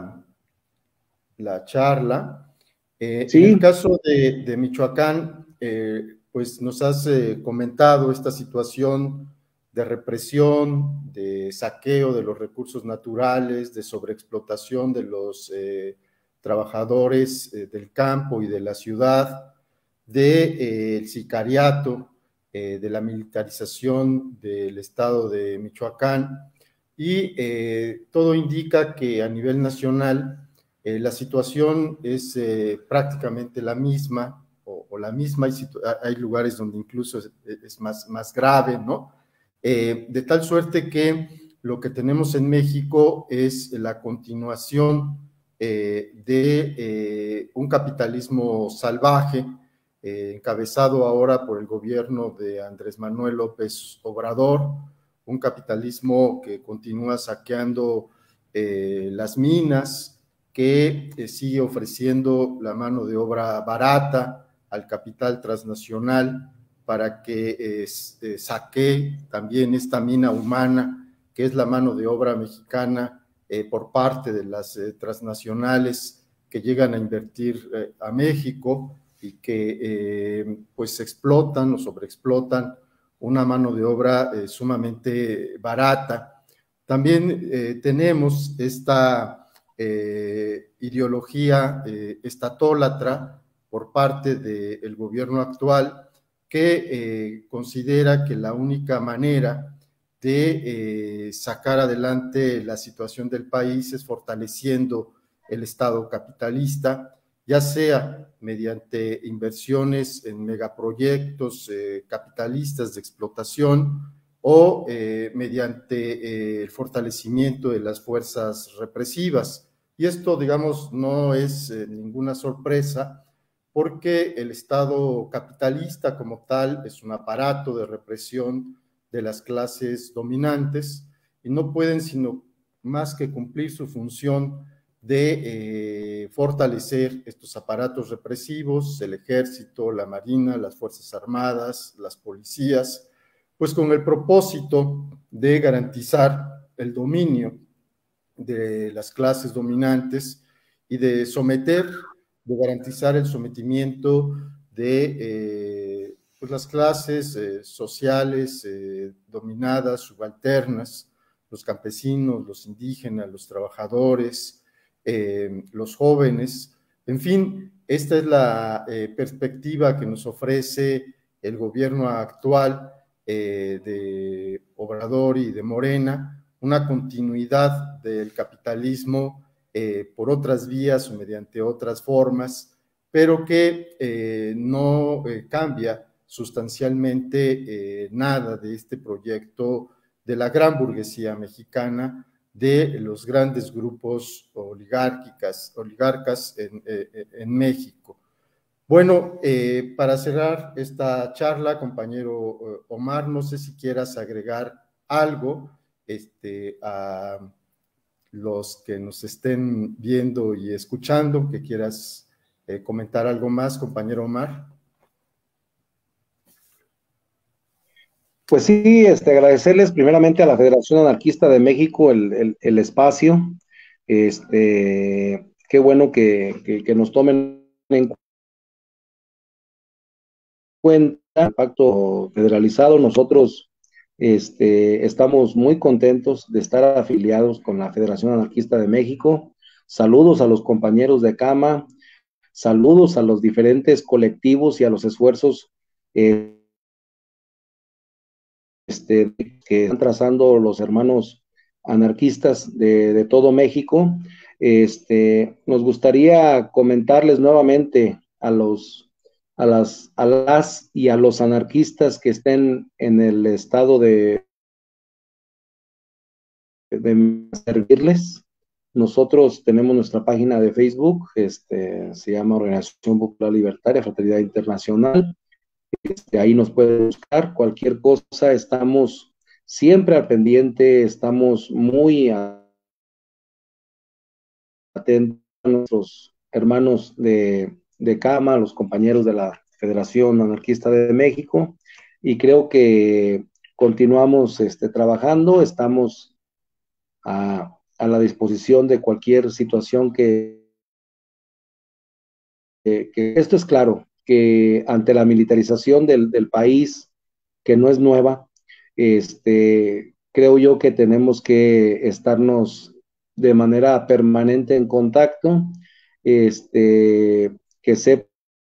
la charla. En el sí, caso de Michoacán, pues nos has comentado esta situación de represión, de saqueo de los recursos naturales, de sobreexplotación de los trabajadores del campo y de la ciudad, de el sicariato, de la militarización del estado de Michoacán, y todo indica que a nivel nacional la situación es prácticamente la misma, o la misma, hay lugares donde incluso es más grave, ¿no? De tal suerte que lo que tenemos en México es la continuación de un capitalismo salvaje, encabezado ahora por el gobierno de Andrés Manuel López Obrador, un capitalismo que continúa saqueando las minas, que sigue ofreciendo la mano de obra barata al capital transnacional para que saquee también esta mina humana, que es la mano de obra mexicana, por parte de las transnacionales que llegan a invertir a México y que pues explotan o sobreexplotan una mano de obra sumamente barata. También tenemos esta ideología estatólatra por parte del gobierno actual, que considera que la única manera de sacar adelante la situación del país es fortaleciendo el Estado capitalista, ya sea mediante inversiones en megaproyectos capitalistas de explotación, o mediante el fortalecimiento de las fuerzas represivas. Y esto, digamos, no es ninguna sorpresa, porque el Estado capitalista como tal es un aparato de represión de las clases dominantes, y no pueden sino más que cumplir su función de fortalecer estos aparatos represivos, el ejército, la marina, las fuerzas armadas, las policías, pues con el propósito de garantizar el dominio de las clases dominantes y de someter, de garantizar el sometimiento de pues las clases sociales dominadas, subalternas, los campesinos, los indígenas, los trabajadores, los jóvenes. En fin, esta es la perspectiva que nos ofrece el gobierno actual de Obrador y de Morena, una continuidad del capitalismo por otras vías o mediante otras formas, pero que no cambia sustancialmente nada de este proyecto de la gran burguesía mexicana, de los grandes grupos oligarcas en México. Bueno, para cerrar esta charla, compañero Omar, no sé si quieras agregar algo a los que nos estén viendo y escuchando, que quieras comentar algo más, compañero Omar. Pues sí, agradecerles primeramente a la Federación Anarquista de México el espacio. Qué bueno que nos tomen en cuenta el pacto federalizado. Nosotros estamos muy contentos de estar afiliados con la Federación Anarquista de México. Saludos a los compañeros de Cama, saludos a los diferentes colectivos y a los esfuerzos que están trazando los hermanos anarquistas de todo México. Nos gustaría comentarles nuevamente a las y a los anarquistas que estén en el estado de servirles. Nosotros tenemos nuestra página de Facebook, se llama Organización Popular Libertaria, Fraternidad Internacional. Ahí nos pueden buscar cualquier cosa, estamos siempre al pendiente, estamos muy atentos a nuestros hermanos de Cama, los compañeros de la Federación Anarquista de México, y creo que continuamos trabajando, estamos a la disposición de cualquier situación que esto es claro, que ante la militarización del país, que no es nueva, creo yo que tenemos que estarnos de manera permanente en contacto, que sepan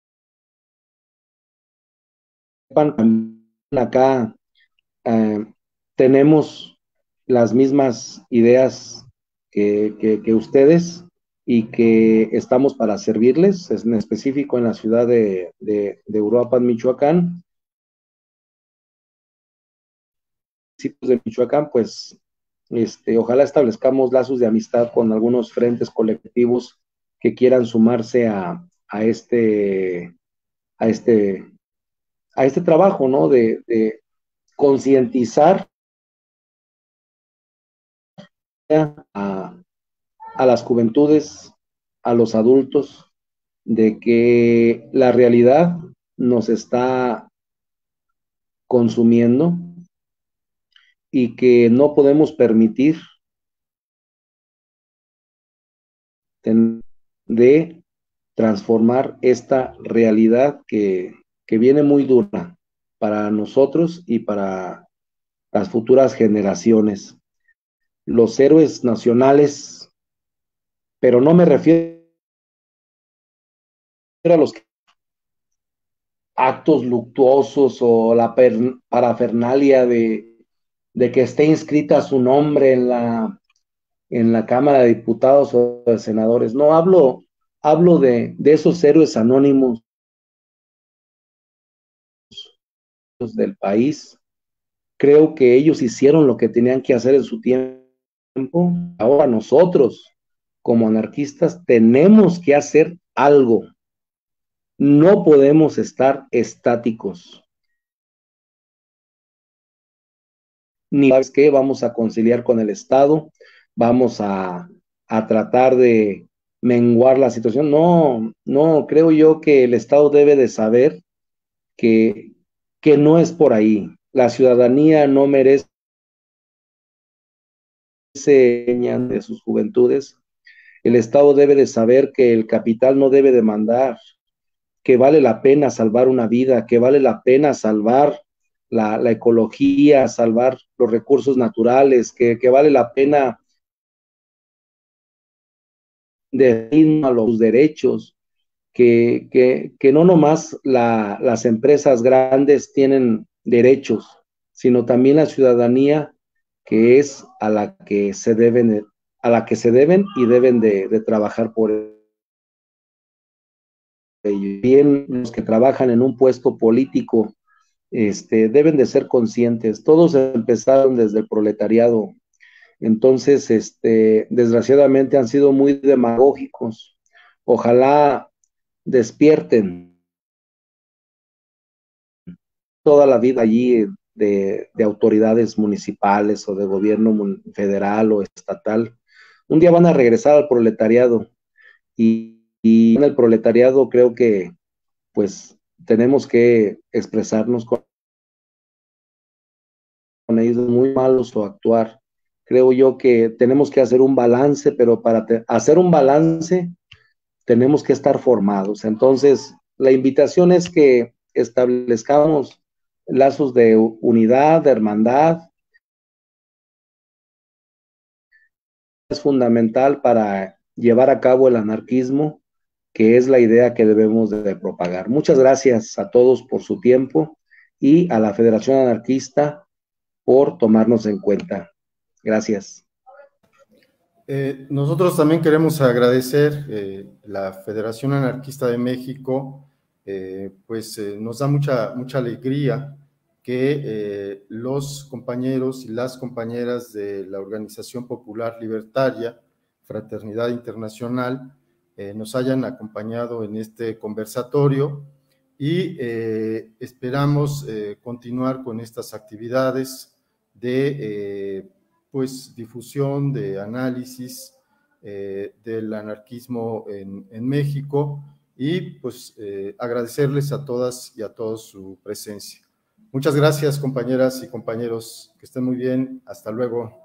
acá, tenemos las mismas ideas que ustedes y que estamos para servirles, en específico en la ciudad de Uruapan, Michoacán, de Michoacán, pues ojalá establezcamos lazos de amistad con algunos frentes colectivos que quieran sumarse a este trabajo, ¿no? De concientizar a las juventudes, a los adultos, de que la realidad nos está consumiendo y que no podemos permitir de transformar esta realidad que viene muy dura para nosotros y para las futuras generaciones. Los héroes nacionales, pero no me refiero a los actos luctuosos o la parafernalia de que esté inscrita su nombre en la Cámara de Diputados o de Senadores. No, hablo de esos héroes anónimos del país. Creo que ellos hicieron lo que tenían que hacer en su tiempo. Ahora nosotros, como anarquistas, tenemos que hacer algo. No podemos estar estáticos. Ni sabes qué, vamos a conciliar con el Estado, vamos a tratar de menguar la situación. No, no, creo yo que el Estado debe de saber que no es por ahí. La ciudadanía no merece de sus juventudes. El Estado debe de saber que el capital no debe de mandar, que vale la pena salvar una vida, que vale la pena salvar la ecología, salvar los recursos naturales, que vale la pena de a los derechos, que no nomás las empresas grandes tienen derechos, sino también la ciudadanía, que es a la que se deben y deben de trabajar por ello. Bien, los que trabajan en un puesto político deben de ser conscientes. Todos empezaron desde el proletariado, entonces, desgraciadamente han sido muy demagógicos. Ojalá despierten toda la vida allí de autoridades municipales o de gobierno federal o estatal. Un día van a regresar al proletariado y en el proletariado creo que pues tenemos que expresarnos con ellos muy malos o actuar. Creo yo que tenemos que hacer un balance, pero para hacer un balance tenemos que estar formados. Entonces, la invitación es que establezcamos lazos de unidad, de hermandad. Es fundamental para llevar a cabo el anarquismo, que es la idea que debemos de propagar. Muchas gracias a todos por su tiempo y a la Federación Anarquista por tomarnos en cuenta. Gracias. Nosotros también queremos agradecer la Federación Anarquista de México, nos da mucha alegría que los compañeros y las compañeras de la Organización Popular Libertaria, Fraternidad Internacional, nos hayan acompañado en este conversatorio y esperamos continuar con estas actividades de difusión, de análisis del anarquismo en México y agradecerles a todas y a todos su presencia. Muchas gracias, compañeras y compañeros, que estén muy bien, hasta luego.